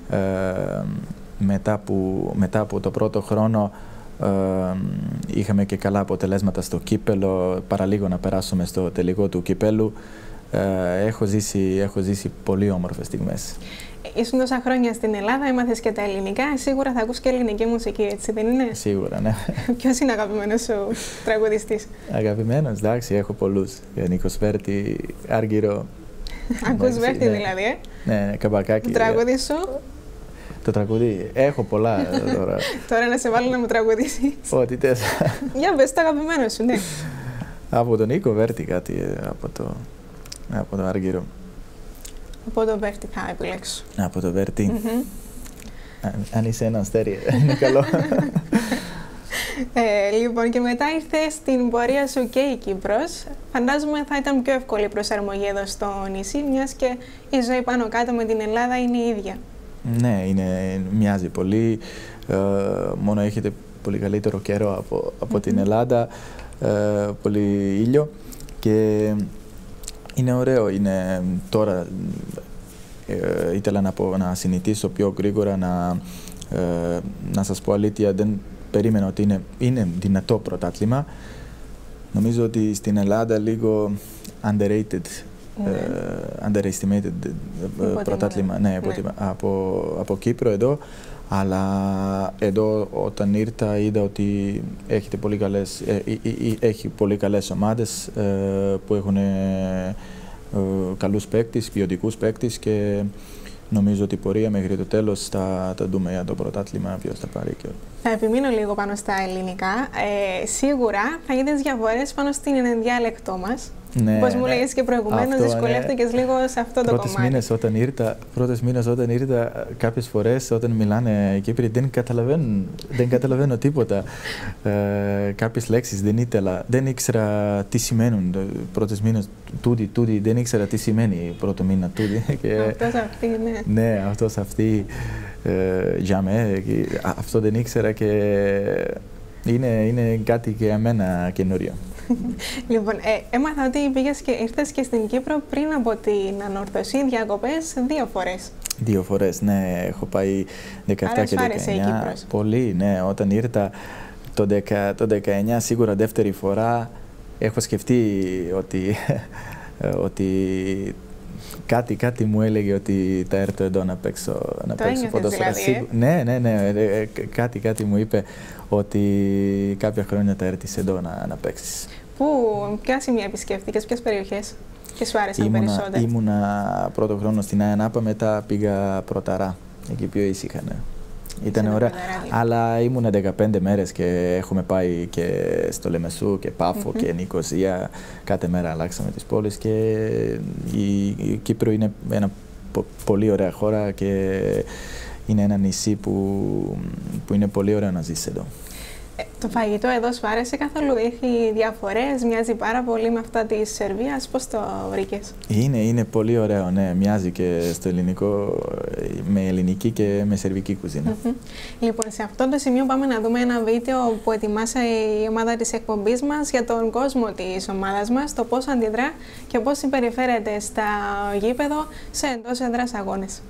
Μετά από το πρώτο χρόνο είχαμε και καλά αποτελέσματα στο κύπελο, παραλίγο να περάσουμε στο τελικό του κυπέλου. Έχω ζήσει πολύ όμορφες στιγμές. Ήσουν τόσα χρόνια στην Ελλάδα, έμαθες και τα ελληνικά, σίγουρα θα ακούς και ελληνική μουσική, έτσι δεν είναι? Σίγουρα, ναι. Ποιος είναι αγαπημένος σου τραγουδιστής? Αγαπημένος, εντάξει, έχω πολλούς. Νίκος Βέρτη, Άργυρο. Ακούς Βέρτη δηλαδή, Ναι, Καμπακάκη. Το τραγούδι σου? Το τραγούδι, έχω πολλά τώρα. Τώρα να σε βάλω να μου τραγουδήσεις. Ό,τι θες. Για πες το αγαπημένο σου, ναι. Από τον Νίκο Βέρτη κάτι, από το Άργυρο. Από το Βέρτη θα επιλέξω. Από το Βέρτη. Αν είσαι ένα αστέρι, είναι καλό. Λοιπόν, και μετά ήρθε στην πορεία σου και η Κύπρος. Φαντάζομαι θα ήταν πιο εύκολη η προσαρμογή εδώ στο νησί, μιας και η ζωή πάνω κάτω με την Ελλάδα είναι η ίδια. Ναι, μοιάζει πολύ. Μόνο έχετε πολύ καλύτερο καιρό από την Ελλάδα, πολύ ήλιο και είναι ωραίο. Τώρα ήθελα να συνηθίσω πιο γρήγορα, να σας πω αλήθεια, δεν περίμενα ότι είναι δυνατό πρωτάθλημα. Νομίζω ότι στην Ελλάδα λίγο underestimated πρωτάθλημα, ναι, από Κύπρο εδώ. Αλλά εδώ όταν ήρθα είδα ότι έχει πολύ καλές ομάδες που έχουν καλούς παίκτες, ποιοτικούς παίκτες και νομίζω ότι η πορεία μέχρι το τέλος θα δούμε για το πρωτάθλημα ποιος θα πάρει. Θα επιμείνω λίγο πάνω στα ελληνικά. Σίγουρα θα είδες διαφορές πάνω στην διάλεκτό μας. Ναι, όπως μου λέγες και προηγουμένως, δυσκολεύτηκες λίγο σε αυτό το κομμάτι. Πρώτες μήνες όταν ήρθα, κάποιες φορές όταν μιλάνε οι Κύπροι δεν καταλαβαίνω τίποτα. Κάποιες λέξεις δεν ήξερα τι σημαίνουν. Πρώτες μήνες τούτη, δεν ήξερα τι σημαίνει πρώτο μήνα τούτη. Αυτός αυτή, ναι. Ναι, αυτός αυτή, για μέ, αυτό δεν ήξερα και είναι κάτι για μένα καινούριο. Λοιπόν, έμαθα ότι ήρθες και στην Κύπρο πριν από την ανόρθωση, διακοπές 2 φορές. 2 φορές, ναι. Έχω πάει 17 Άρα και 19. Η Κύπρος. Πολύ, ναι. Όταν ήρθα το 19, σίγουρα δεύτερη φορά, έχω σκεφτεί ότι κάτι μου έλεγε ότι θα έρθω εδώ να παίξω ποδόσφαιρο. Δηλαδή, ναι. Κάτι μου είπε ότι κάποια χρόνια θα έρθεις εδώ να παίξεις. Ποια σημεία επισκέφτηκες, ποιες περιοχές και σου άρεσαν περισσότερο? Ήμουνα πρώτο χρόνο στην Αιανάπα, μετά πήγα Πρωταρά, εκεί πιο ήσυχα. Ναι. Ήταν ωραία, αλλά ήμουνα 15 μέρες και έχουμε πάει και στο Λεμεσού και Πάφο και Νικοσία. Κάθε μέρα αλλάξαμε τις πόλεις και η Κύπρο είναι ένα πολύ ωραία χώρα και είναι ένα νησί που είναι πολύ ωραίο να ζεις εδώ. Το φαγητό εδώ σου άρεσε καθόλου? Έχει διαφορές, μοιάζει πάρα πολύ με αυτά της Σερβίας. Πώς το βρήκες? Είναι πολύ ωραίο, ναι. Μοιάζει και στο ελληνικό, με ελληνική και με σερβική κουζίνα. Λοιπόν, σε αυτό το σημείο πάμε να δούμε ένα βίντεο που ετοιμάσε η ομάδα της εκπομπής μας για τον κόσμο της ομάδας μας, το πώς αντιδρά και πώς συμπεριφέρεται στα γήπεδο σε εντός έδρας αγώνες.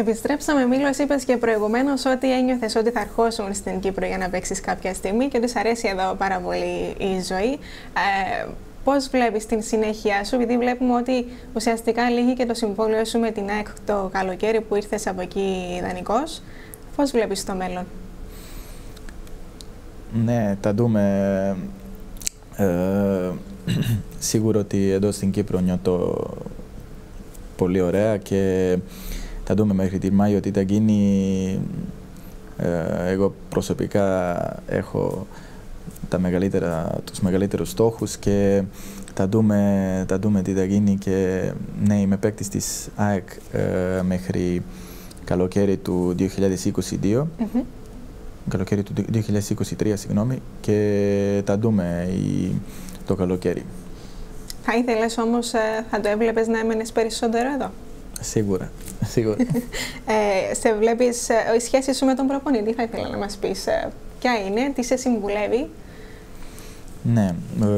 Επιστρέψαμε, Μήλος, είπες και προηγουμένως ότι ένιωθες ότι θα αρχώσουν στην Κύπρο για να παίξεις κάποια στιγμή και ότι σ' αρέσει εδώ πάρα πολύ η ζωή. Πώς βλέπεις την συνέχεια σου, επειδή βλέπουμε ότι ουσιαστικά λύγει και το συμβόλαιο σου με την ΑΕΚ το καλοκαίρι που ήρθες από εκεί δανεικός. Πώς βλέπεις το μέλλον? Ναι, θα δούμε. Σίγουρα ότι εδώ στην Κύπρο νιώθω πολύ ωραία και θα δούμε μέχρι τη Μάιο τι θα γίνει. Εγώ προσωπικά έχω τους μεγαλύτερους στόχους και θα δούμε τι θα γίνει και ναι, είμαι παίκτης της ΑΕΚ μέχρι καλοκαίρι του 2022. Καλοκαίρι του 2023, συγγνώμη, και θα δούμε το καλοκαίρι. Θα ήθελες όμως, θα το έβλεπες να έμενες περισσότερο εδώ? Σίγουρα, σίγουρα. Σε βλέπεις, η σχέση σου με τον προπονητή, θα ήθελα να μας πεις ποια είναι, τι σε συμβουλεύει? Ναι,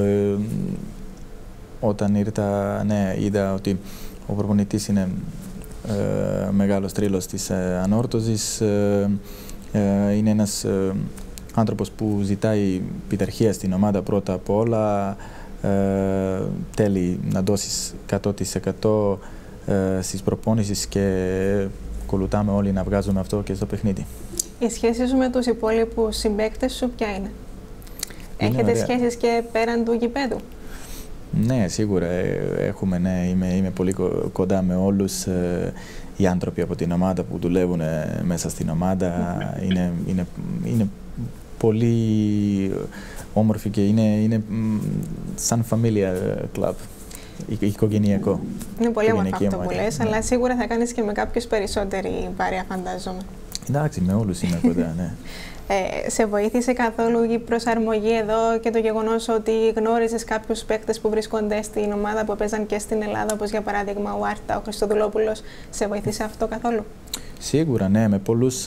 όταν ήρθα, ναι, είδα ότι ο προπονητής είναι μεγάλος τρίλος της ανόρθωσης. Είναι ένας άνθρωπος που ζητάει πειθαρχία στην ομάδα πρώτα απ' όλα. Θέλει να δώσεις 100% στις προπόνησεις και ακολουθάμε όλοι να βγάζουμε αυτό και στο παιχνίδι. Η σχέση σου με τους υπόλοιπους συμπαίκτες σου ποια είναι? Έχετε σχέσεις και πέραν του γηπέδου? Ναι, σίγουρα έχουμε, ναι, είμαι πολύ κοντά με όλους. Οι άνθρωποι από την ομάδα που δουλεύουν μέσα στην ομάδα είναι πολύ όμορφοι και είναι σαν familiar club, οικογενειακό. Είναι πολύ όμορφο αυτό που λες, αλλά σίγουρα θα κάνεις και με κάποιους περισσότεροι παρέα, φαντάζομαι. Εντάξει, με όλους είμαι κοντά, ναι. Σε βοήθησε καθόλου η προσαρμογή εδώ και το γεγονός ότι γνώριζες κάποιους παίκτες που βρίσκονται στην ομάδα που παίζαν και στην Ελλάδα, όπως για παράδειγμα ο Άρτα, ο Χριστοδουλόπουλος, σε βοήθησε αυτό καθόλου? Σίγουρα, ναι, με πολλούς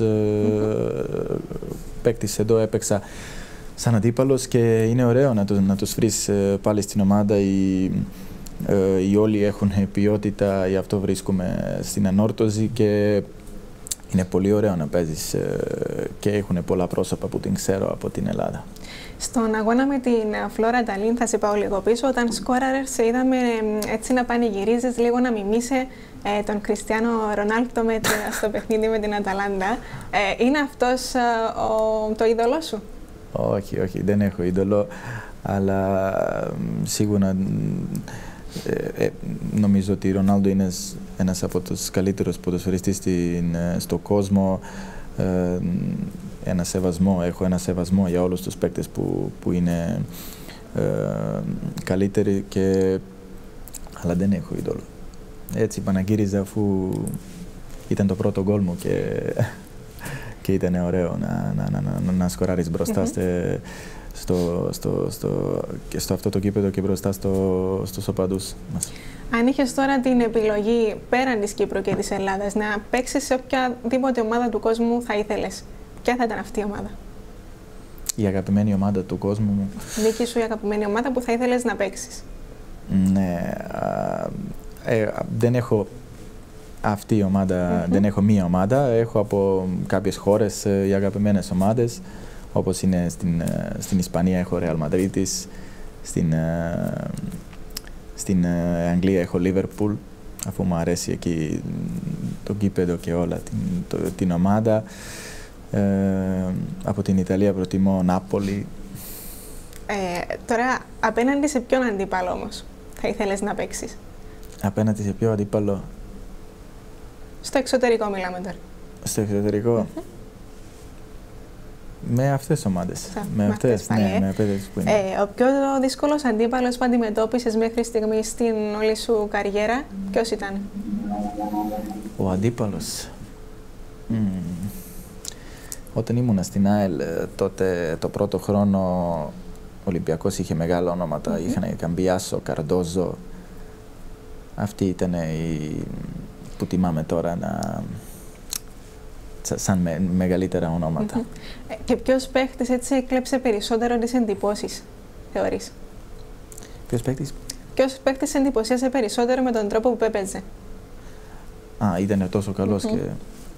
παίκτες εδώ έπαιξα σαν αντίπαλος και είναι ωραίο να τους βρεις πάλι στην ομάδα. Οι όλοι έχουν ποιότητα, γι' αυτό βρίσκουμε στην ανόρθωση και είναι πολύ ωραίο να παίζεις και έχουν πολλά πρόσωπα που την ξέρω από την Ελλάδα. Στον αγώνα με την Φλόρα Ταλίν, θα σε πάω λίγο πίσω, όταν σκόραρες σε είδαμε έτσι να πανηγυρίζεις, λίγο να μιμείσαι τον Κριστιάνο Ρονάλντο στο παιχνίδι με την Αταλάντα. Είναι αυτός το είδωλό σου? Όχι, όχι, δεν έχω είδωλο, αλλά σίγουρα νομίζω ότι ο Ρονάλντο είναι ένας από τους καλύτερους ποδοσφαιριστές στον κόσμο. Έχω ένα σεβασμό για όλους τους παίκτες που είναι καλύτεροι, αλλά δεν έχω είδωλο. Έτσι παναγύριζα αφού ήταν το πρώτο γκολ μου και ήταν ωραίο να σκοράρεις μπροστά στο αυτό το κήπεδο και μπροστά στους οπαδούς μας. Αν είχες τώρα την επιλογή πέραν της Κύπρου και της Ελλάδας να παίξεις σε οποιαδήποτε ομάδα του κόσμου θα ήθελες, ποια θα ήταν αυτή η ομάδα? Η αγαπημένη ομάδα του κόσμου μου. Δική σου η αγαπημένη ομάδα που θα ήθελες να παίξεις? Ναι, δεν έχω αυτή η ομάδα, δεν έχω μία ομάδα. Έχω από κάποιες χώρες οι αγαπημένες ομάδες, όπως είναι στην Ισπανία έχω Real Madrid, στην Αγγλία έχω Liverpool, αφού μου αρέσει εκεί το γήπεδο και όλα την ομάδα. Από την Ιταλία προτιμώ Νάπολη. Τώρα, απέναντι σε ποιον αντίπαλο όμως θα ήθελες να παίξεις? Απέναντι σε ποιο αντίπαλο? Στο εξωτερικό μιλάμε τώρα. Στο εξωτερικό. Με αυτές τις ομάδες. Με αυτές που είναι. Ο πιο δύσκολος αντίπαλος που αντιμετώπισες μέχρι στιγμής στην όλη σου καριέρα, ποιος ήταν? Ο αντίπαλος. Όταν ήμουν στην ΑΕΛ, τότε το πρώτο χρόνο ο Ολυμπιακός είχε μεγάλα ονόματα. Είχαν Καμπιάσο, Καρντόζο. Αυτοί ήταν οι που τιμάμε τώρα σαν μεγαλύτερα ονόματα. Και ποιος παίχτης έτσι έκλεψε περισσότερο τις εντυπώσεις, θεωρείς? Ποιος παίχτης? Ποιος παίχτης εντυπωσίασε περισσότερο με τον τρόπο που έπαιζε? Ήταν τόσο καλός και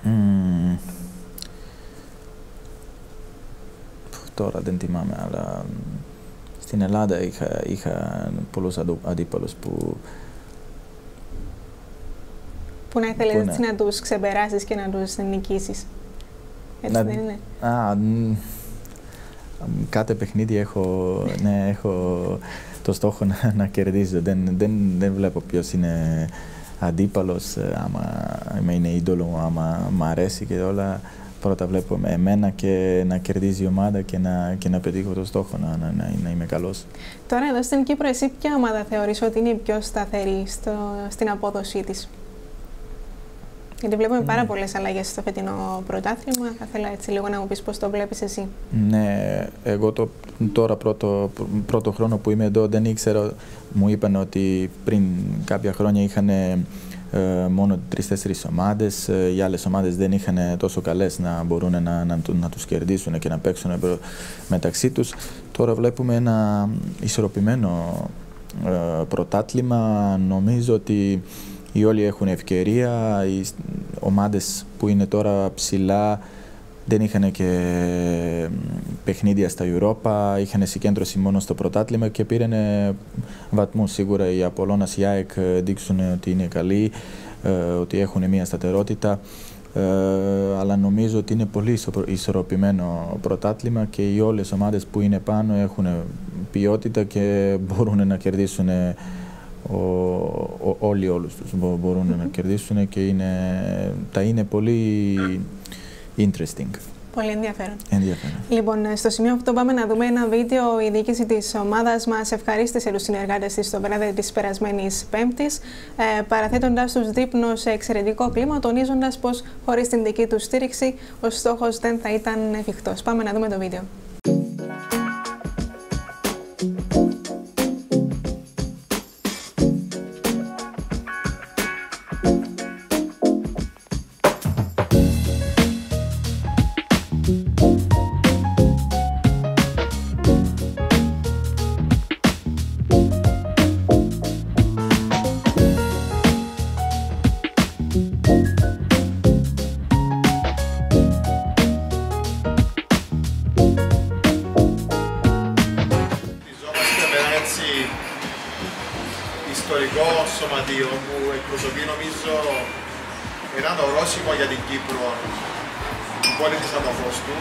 Τώρα δεν θυμάμαι, αλλά στην Ελλάδα είχα πολλούς αντίπαλους που να ήθελες να τους ξεπεράσεις και να τους νικήσεις. Έτσι δεν είναι? Κάθε παιχνίδι έχω το στόχο να κερδίζω. Δεν βλέπω ποιος είναι αντίπαλος, άμα είναι είδωλο, άμα μ' αρέσει και όλα. Πρώτα βλέπω εμένα και να κερδίζει η ομάδα και να πετύχω το στόχο, να είμαι καλός. Τώρα εδώ στην Κύπρο, εσύ ποια ομάδα θεωρείς ότι είναι η πιο σταθερή στην απόδοσή της? Γιατί βλέπουμε πάρα πολλές αλλαγές στο φετινό πρωτάθλημα. Θα ήθελα έτσι λίγο να μου πεις πώς το βλέπεις εσύ. Ναι, εγώ τώρα πρώτο χρόνο που είμαι εδώ δεν ήξερα. Μου είπαν ότι πριν κάποια χρόνια είχαν μόνο 3-4 ομάδες. Οι άλλες ομάδες δεν είχαν τόσο καλές να μπορούν να τους κερδίσουν και να παίξουν μεταξύ τους. Τώρα βλέπουμε ένα ισορροπημένο πρωτάθλημα. Νομίζω ότι όλοι έχουν ευκαιρία. Οι ομάδες που είναι τώρα ψηλά δεν είχαν και παιχνίδια στα Europa, είχαν συγκέντρωση μόνο στο πρωτάθλημα και πήραν βαθμούς. Σίγουρα οι Απολλώνας, η ΑΕΚ δείξουν ότι είναι καλοί, ότι έχουν μια σταθερότητα, αλλά νομίζω ότι είναι πολύ ισορροπημένο πρωτάθλημα και οι όλες ομάδες που είναι πάνω έχουν ποιότητα και μπορούν να κερδίσουν. Όλους τους μπορούν να κερδίσουν και θα είναι πολύ interesting. Πολύ ενδιαφέρον. Λοιπόν, στο σημείο αυτό πάμε να δούμε ένα βίντεο. Η διοίκηση της ομάδας μας ευχαρίστησε τους συνεργάτες της στο βράδυ της περασμένης Πέμπτης, παραθέτοντας τους δείπνο σε εξαιρετικό κλίμα, τονίζοντας πως χωρίς την δική τους στήριξη ο στόχος δεν θα ήταν εφικτός. Πάμε να δούμε το βίντεο. Ιστορικό σωματείο που εκπροσωπεί νομίζω ένα ορόσημο για την Κύπρο, την πόλη της Αμμοφώστου.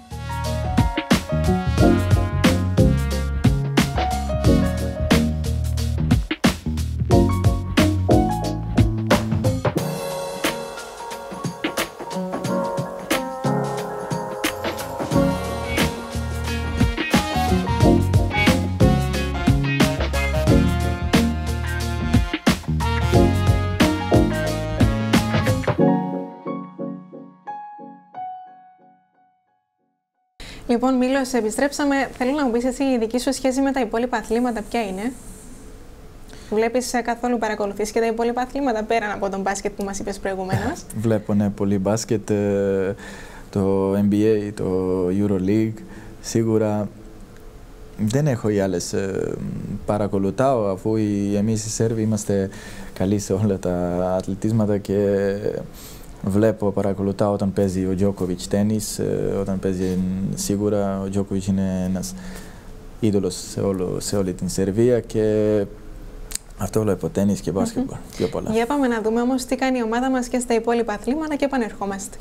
Λοιπόν, Μήλος, επιστρέψαμε. Θέλω να μου πεις εσύ η δική σου σχέση με τα υπόλοιπα αθλήματα ποια είναι? Βλέπεις καθόλου, παρακολουθείς και τα υπόλοιπα αθλήματα πέραν από τον μπάσκετ που μας είπες προηγουμένως? Βλέπω πολύ μπάσκετ, το NBA, το EuroLeague. Σίγουρα δεν έχω οι άλλες. Παρακολουθάω αφού εμείς οι Σέρβοι είμαστε καλοί σε όλα τα αθλητίσματα και παρακολουθάω όταν παίζει ο Τζόκοβιτς τένις, όταν παίζει σίγουρα ο Τζόκοβιτς είναι ένας είδωλος σε όλη την Σερβία και αυτό βλέπω τένις και μπάσκετμπολ πιο πολλά. Για πάμε να δούμε όμως τι κάνει η ομάδα μας και στα υπόλοιπα αθλήματα και επανερχόμαστε.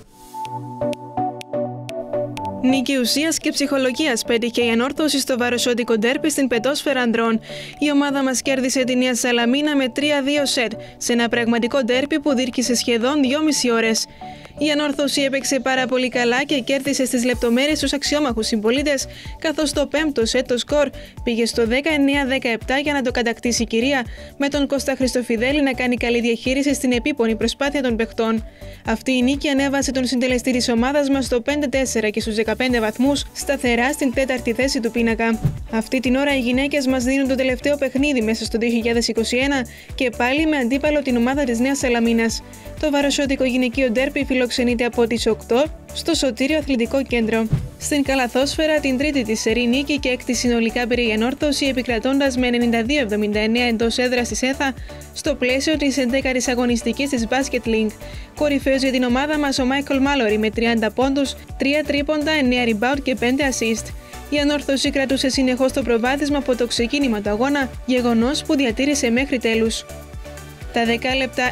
Νίκη ουσίας και ψυχολογίας πέτυχε η ανόρθωση στο βαροσότικο ντέρπι στην πετόσφαιρα ανδρών. Η ομάδα μας κέρδισε τη Νέα Σαλαμίνα με 3-2 σετ σε ένα πραγματικό ντέρπι που διήρκησε σχεδόν 2,5 ώρες. Η ανόρθωση έπαιξε πάρα πολύ καλά και κέρδισε στις λεπτομέρειες τους αξιόμαχους συμπολίτες, καθώς το πέμπτο σετ το σκορ πήγε στο 19-17 για να το κατακτήσει η κυρία, με τον Κώστα Χριστοφιδέλη να κάνει καλή διαχείριση στην επίπονη προσπάθεια των παιχτών. Αυτή η νίκη ανέβασε τον συντελεστή της ομάδας μας στο 5-4 και στους 15 βαθμούς, σταθερά στην 4η θέση του πίνακα. Αυτή την ώρα οι γυναίκες μας δίνουν το τελευταίο παιχνίδι μέσα στο 2021 και πάλι με αντίπαλο την ομάδα της Νέας Σαλαμίνας. Το βαροσότικο γυναικείο ντέρπι φιλοξενείται από τις 8 στο Σωτήριο Αθλητικό Κέντρο. Στην καλαθόσφαιρα, την τρίτη της σερί νίκη και έκτη συνολικά πήρε η Ανόρθωση, επικρατώντας με 92-79 εντός έδρας της ΕΘΑ στο πλαίσιο της 11ης αγωνιστικής της Basket League. Κορυφαίος για την ομάδα μας ο Μάικλ Μάλορι με 30 πόντους, 3 τρίποντα, 9 rebound και 5 assist. Η Ανόρθωση κρατούσε συνεχώς το προβάδισμα από το ξεκίνημα του αγώνα, γεγονός που διατήρησε μέχρι τέλους. Τα 10 λεπτά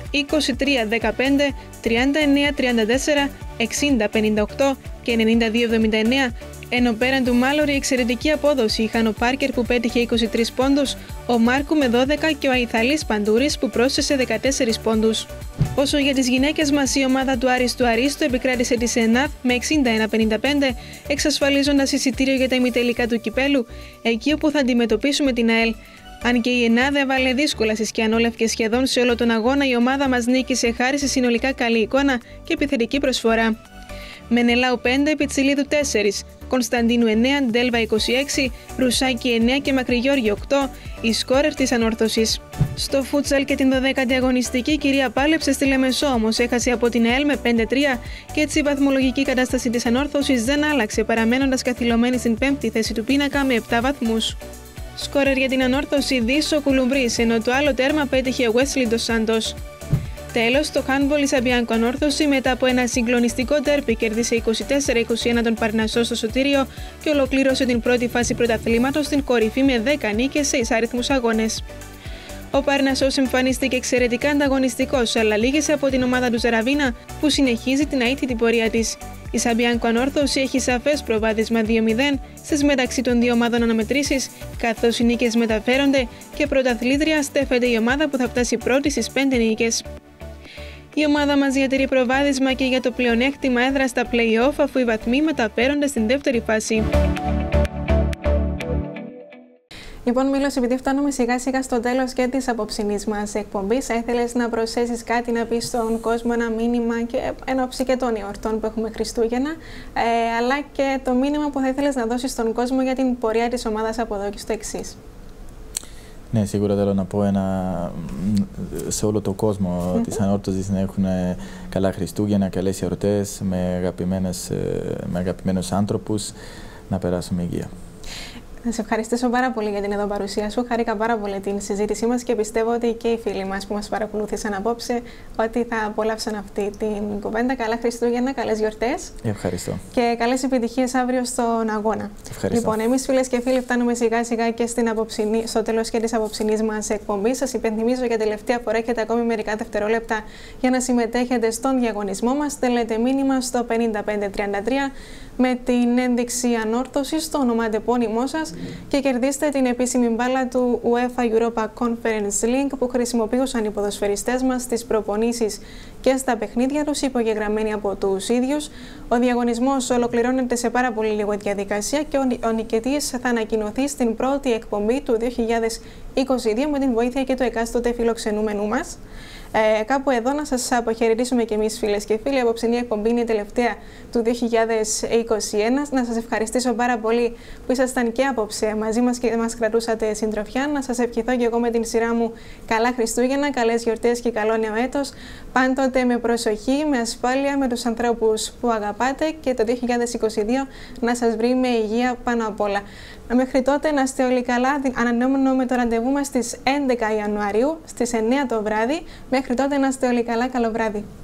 23-15, 39-34, 60-58 και 92-79, ενώ πέραν του Μάλορι εξαιρετική απόδοση είχαν ο Πάρκερ που πέτυχε 23 πόντους, ο Μάρκου με 12 και ο Αϊθαλής Παντούρης που πρόσθεσε 14 πόντους. Όσο για τις γυναίκες μας, η ομάδα του Άρης του Αρίστου επικράτησε τη ΕΝΑΔ με 61-55, εξασφαλίζοντας εισιτήριο για τα ημιτελικά του κυπέλου, εκεί όπου θα αντιμετωπίσουμε την ΑΕΛ. Αν και η ΕΝΑΔ έβαλε δύσκολα στις κιανόλευκες σχεδόν σε όλο τον αγώνα, η ομάδα μας νίκησε χάρη σε συνολικά καλή εικόνα και επιθετική προσφορά. Μενελάου 5, Πιτσιλίδου 4, Κωνσταντίνου 9, Ντέλβα 26, Ρουσάκη 9 και Μακρυγιώργη 8, οι σκόρερ της Ανόρθωσης. Στο φούτσαλ και την 12η αγωνιστική, η κυρία πάλεψε στη Λεμεσό, όμως έχασε από την ΑΕΛ με 5-3 και έτσι η βαθμολογική κατάσταση της Ανόρθωσης δεν άλλαξε, παραμένοντας καθυλωμένη στην 5η θέση του πίνακα με 7 βαθμούς. Σκόρερ για την Ανόρθωση Δίσο Κουλουμπρίς, ενώ το άλλο τέρμα πέτυχε ο Wesley Dos Santos. Τέλος, το handball η Σαμπιάνκο Ανόρθωση μετά από ένα συγκλονιστικό ντέρμπι κέρδισε 24-21 τον Παρνασσό στο Σωτήριο και ολοκλήρωσε την πρώτη φάση πρωταθλήματος στην κορυφή με 10 νίκες σε εισάριθμους αγώνες. Ο Παρνασσός εμφανίστηκε εξαιρετικά ανταγωνιστικός, αλλά λύγησε από την ομάδα του Ζεραβίνα που συνεχίζει την αίτητη πορεία της. Η Σαμπιάνκο Ανόρθωση έχει σαφές προβάδισμα 2-0 στις μεταξύ των δύο ομάδων αναμετρήσεις, καθώς οι νίκες μεταφέρονται και πρωταθλήτρια στέφεται η ομάδα που θα φτάσει πρώτη στις 5 νίκες. Η ομάδα μας διατηρεί προβάδισμα και για το πλεονέκτημα έδρα στα play-off, αφού οι βαθμοί μεταφέρονται στην δεύτερη φάση. Λοιπόν, Μήλος, επειδή φτάνουμε σιγά σιγά στο τέλος και της απόψινής μας εκπομπής, θα ήθελες να προσθέσεις κάτι, να πεις στον κόσμο ένα μήνυμα και εν ώψη και των εορτών που έχουμε Χριστούγεννα, αλλά και το μήνυμα που θα ήθελες να δώσεις στον κόσμο για την πορεία της ομάδας από εδώ και στο εξής. Ναι, σίγουρα θέλω να πω σε όλο τον κόσμο της Ανόρθωσης να έχουν καλά Χριστούγεννα, καλές εορτές, με αγαπημένους άνθρωπους, να περάσουμε υγεία. Να σε ευχαριστήσω πάρα πολύ για την εδώ παρουσία σου. Χάρηκα πάρα πολύ την συζήτησή μας και πιστεύω ότι και οι φίλοι μας που μας παρακολούθησαν απόψε ότι θα απολαύσαν αυτή την κουβέντα. Καλά Χριστούγεννα, καλές γιορτές. Ευχαριστώ. Και καλές επιτυχίες αύριο στον αγώνα. Ευχαριστώ. Λοιπόν, εμείς φίλες και φίλοι φτάνουμε σιγά σιγά και στο τέλος και της απόψινής μας εκπομπής. Σας υπενθυμίζω για τελευταία φορά, έχετε ακόμη μερικά δευτερόλεπτα για να συμμετέχετε στον διαγωνισμό μας. Στέλνετε μήνυμα στο 5533 με την ένδειξη Ανόρθωση στο ονοματεπώνυμό σας και κερδίστε την επίσημη μπάλα του UEFA Europa Conference League που χρησιμοποιούσαν οι ποδοσφαιριστές μας στις προπονήσεις και στα παιχνίδια τους, υπογεγραμμένοι από τους ίδιους. Ο διαγωνισμός ολοκληρώνεται σε πάρα πολύ λίγο διαδικασία και ο νικητής θα ανακοινωθεί στην πρώτη εκπομπή του 2022 με την βοήθεια και του εκάστοτε φιλοξενούμενου μας. Κάπου εδώ να σας αποχαιρετήσουμε και εμείς, φίλες και φίλοι. Η απόψινή εκπομπή είναι η τελευταία του 2021. Να σας ευχαριστήσω πάρα πολύ που ήσασταν και απόψε μαζί μας και μας κρατούσατε συντροφιά. Να σας ευχηθώ και εγώ με την σειρά μου καλά Χριστούγεννα, καλές γιορτές και καλό νέο έτος. Πάντοτε με προσοχή, με ασφάλεια, με τους ανθρώπους που αγαπάτε και το 2022 να σας βρει με υγεία πάνω απ' όλα. Μέχρι τότε να είστε όλοι καλά. Ανανεώνουμε το ραντεβού μας στις 11 Ιανουαρίου στις 9 το βράδυ. Μέχρι τότε να είστε όλοι καλά. Καλό βράδυ.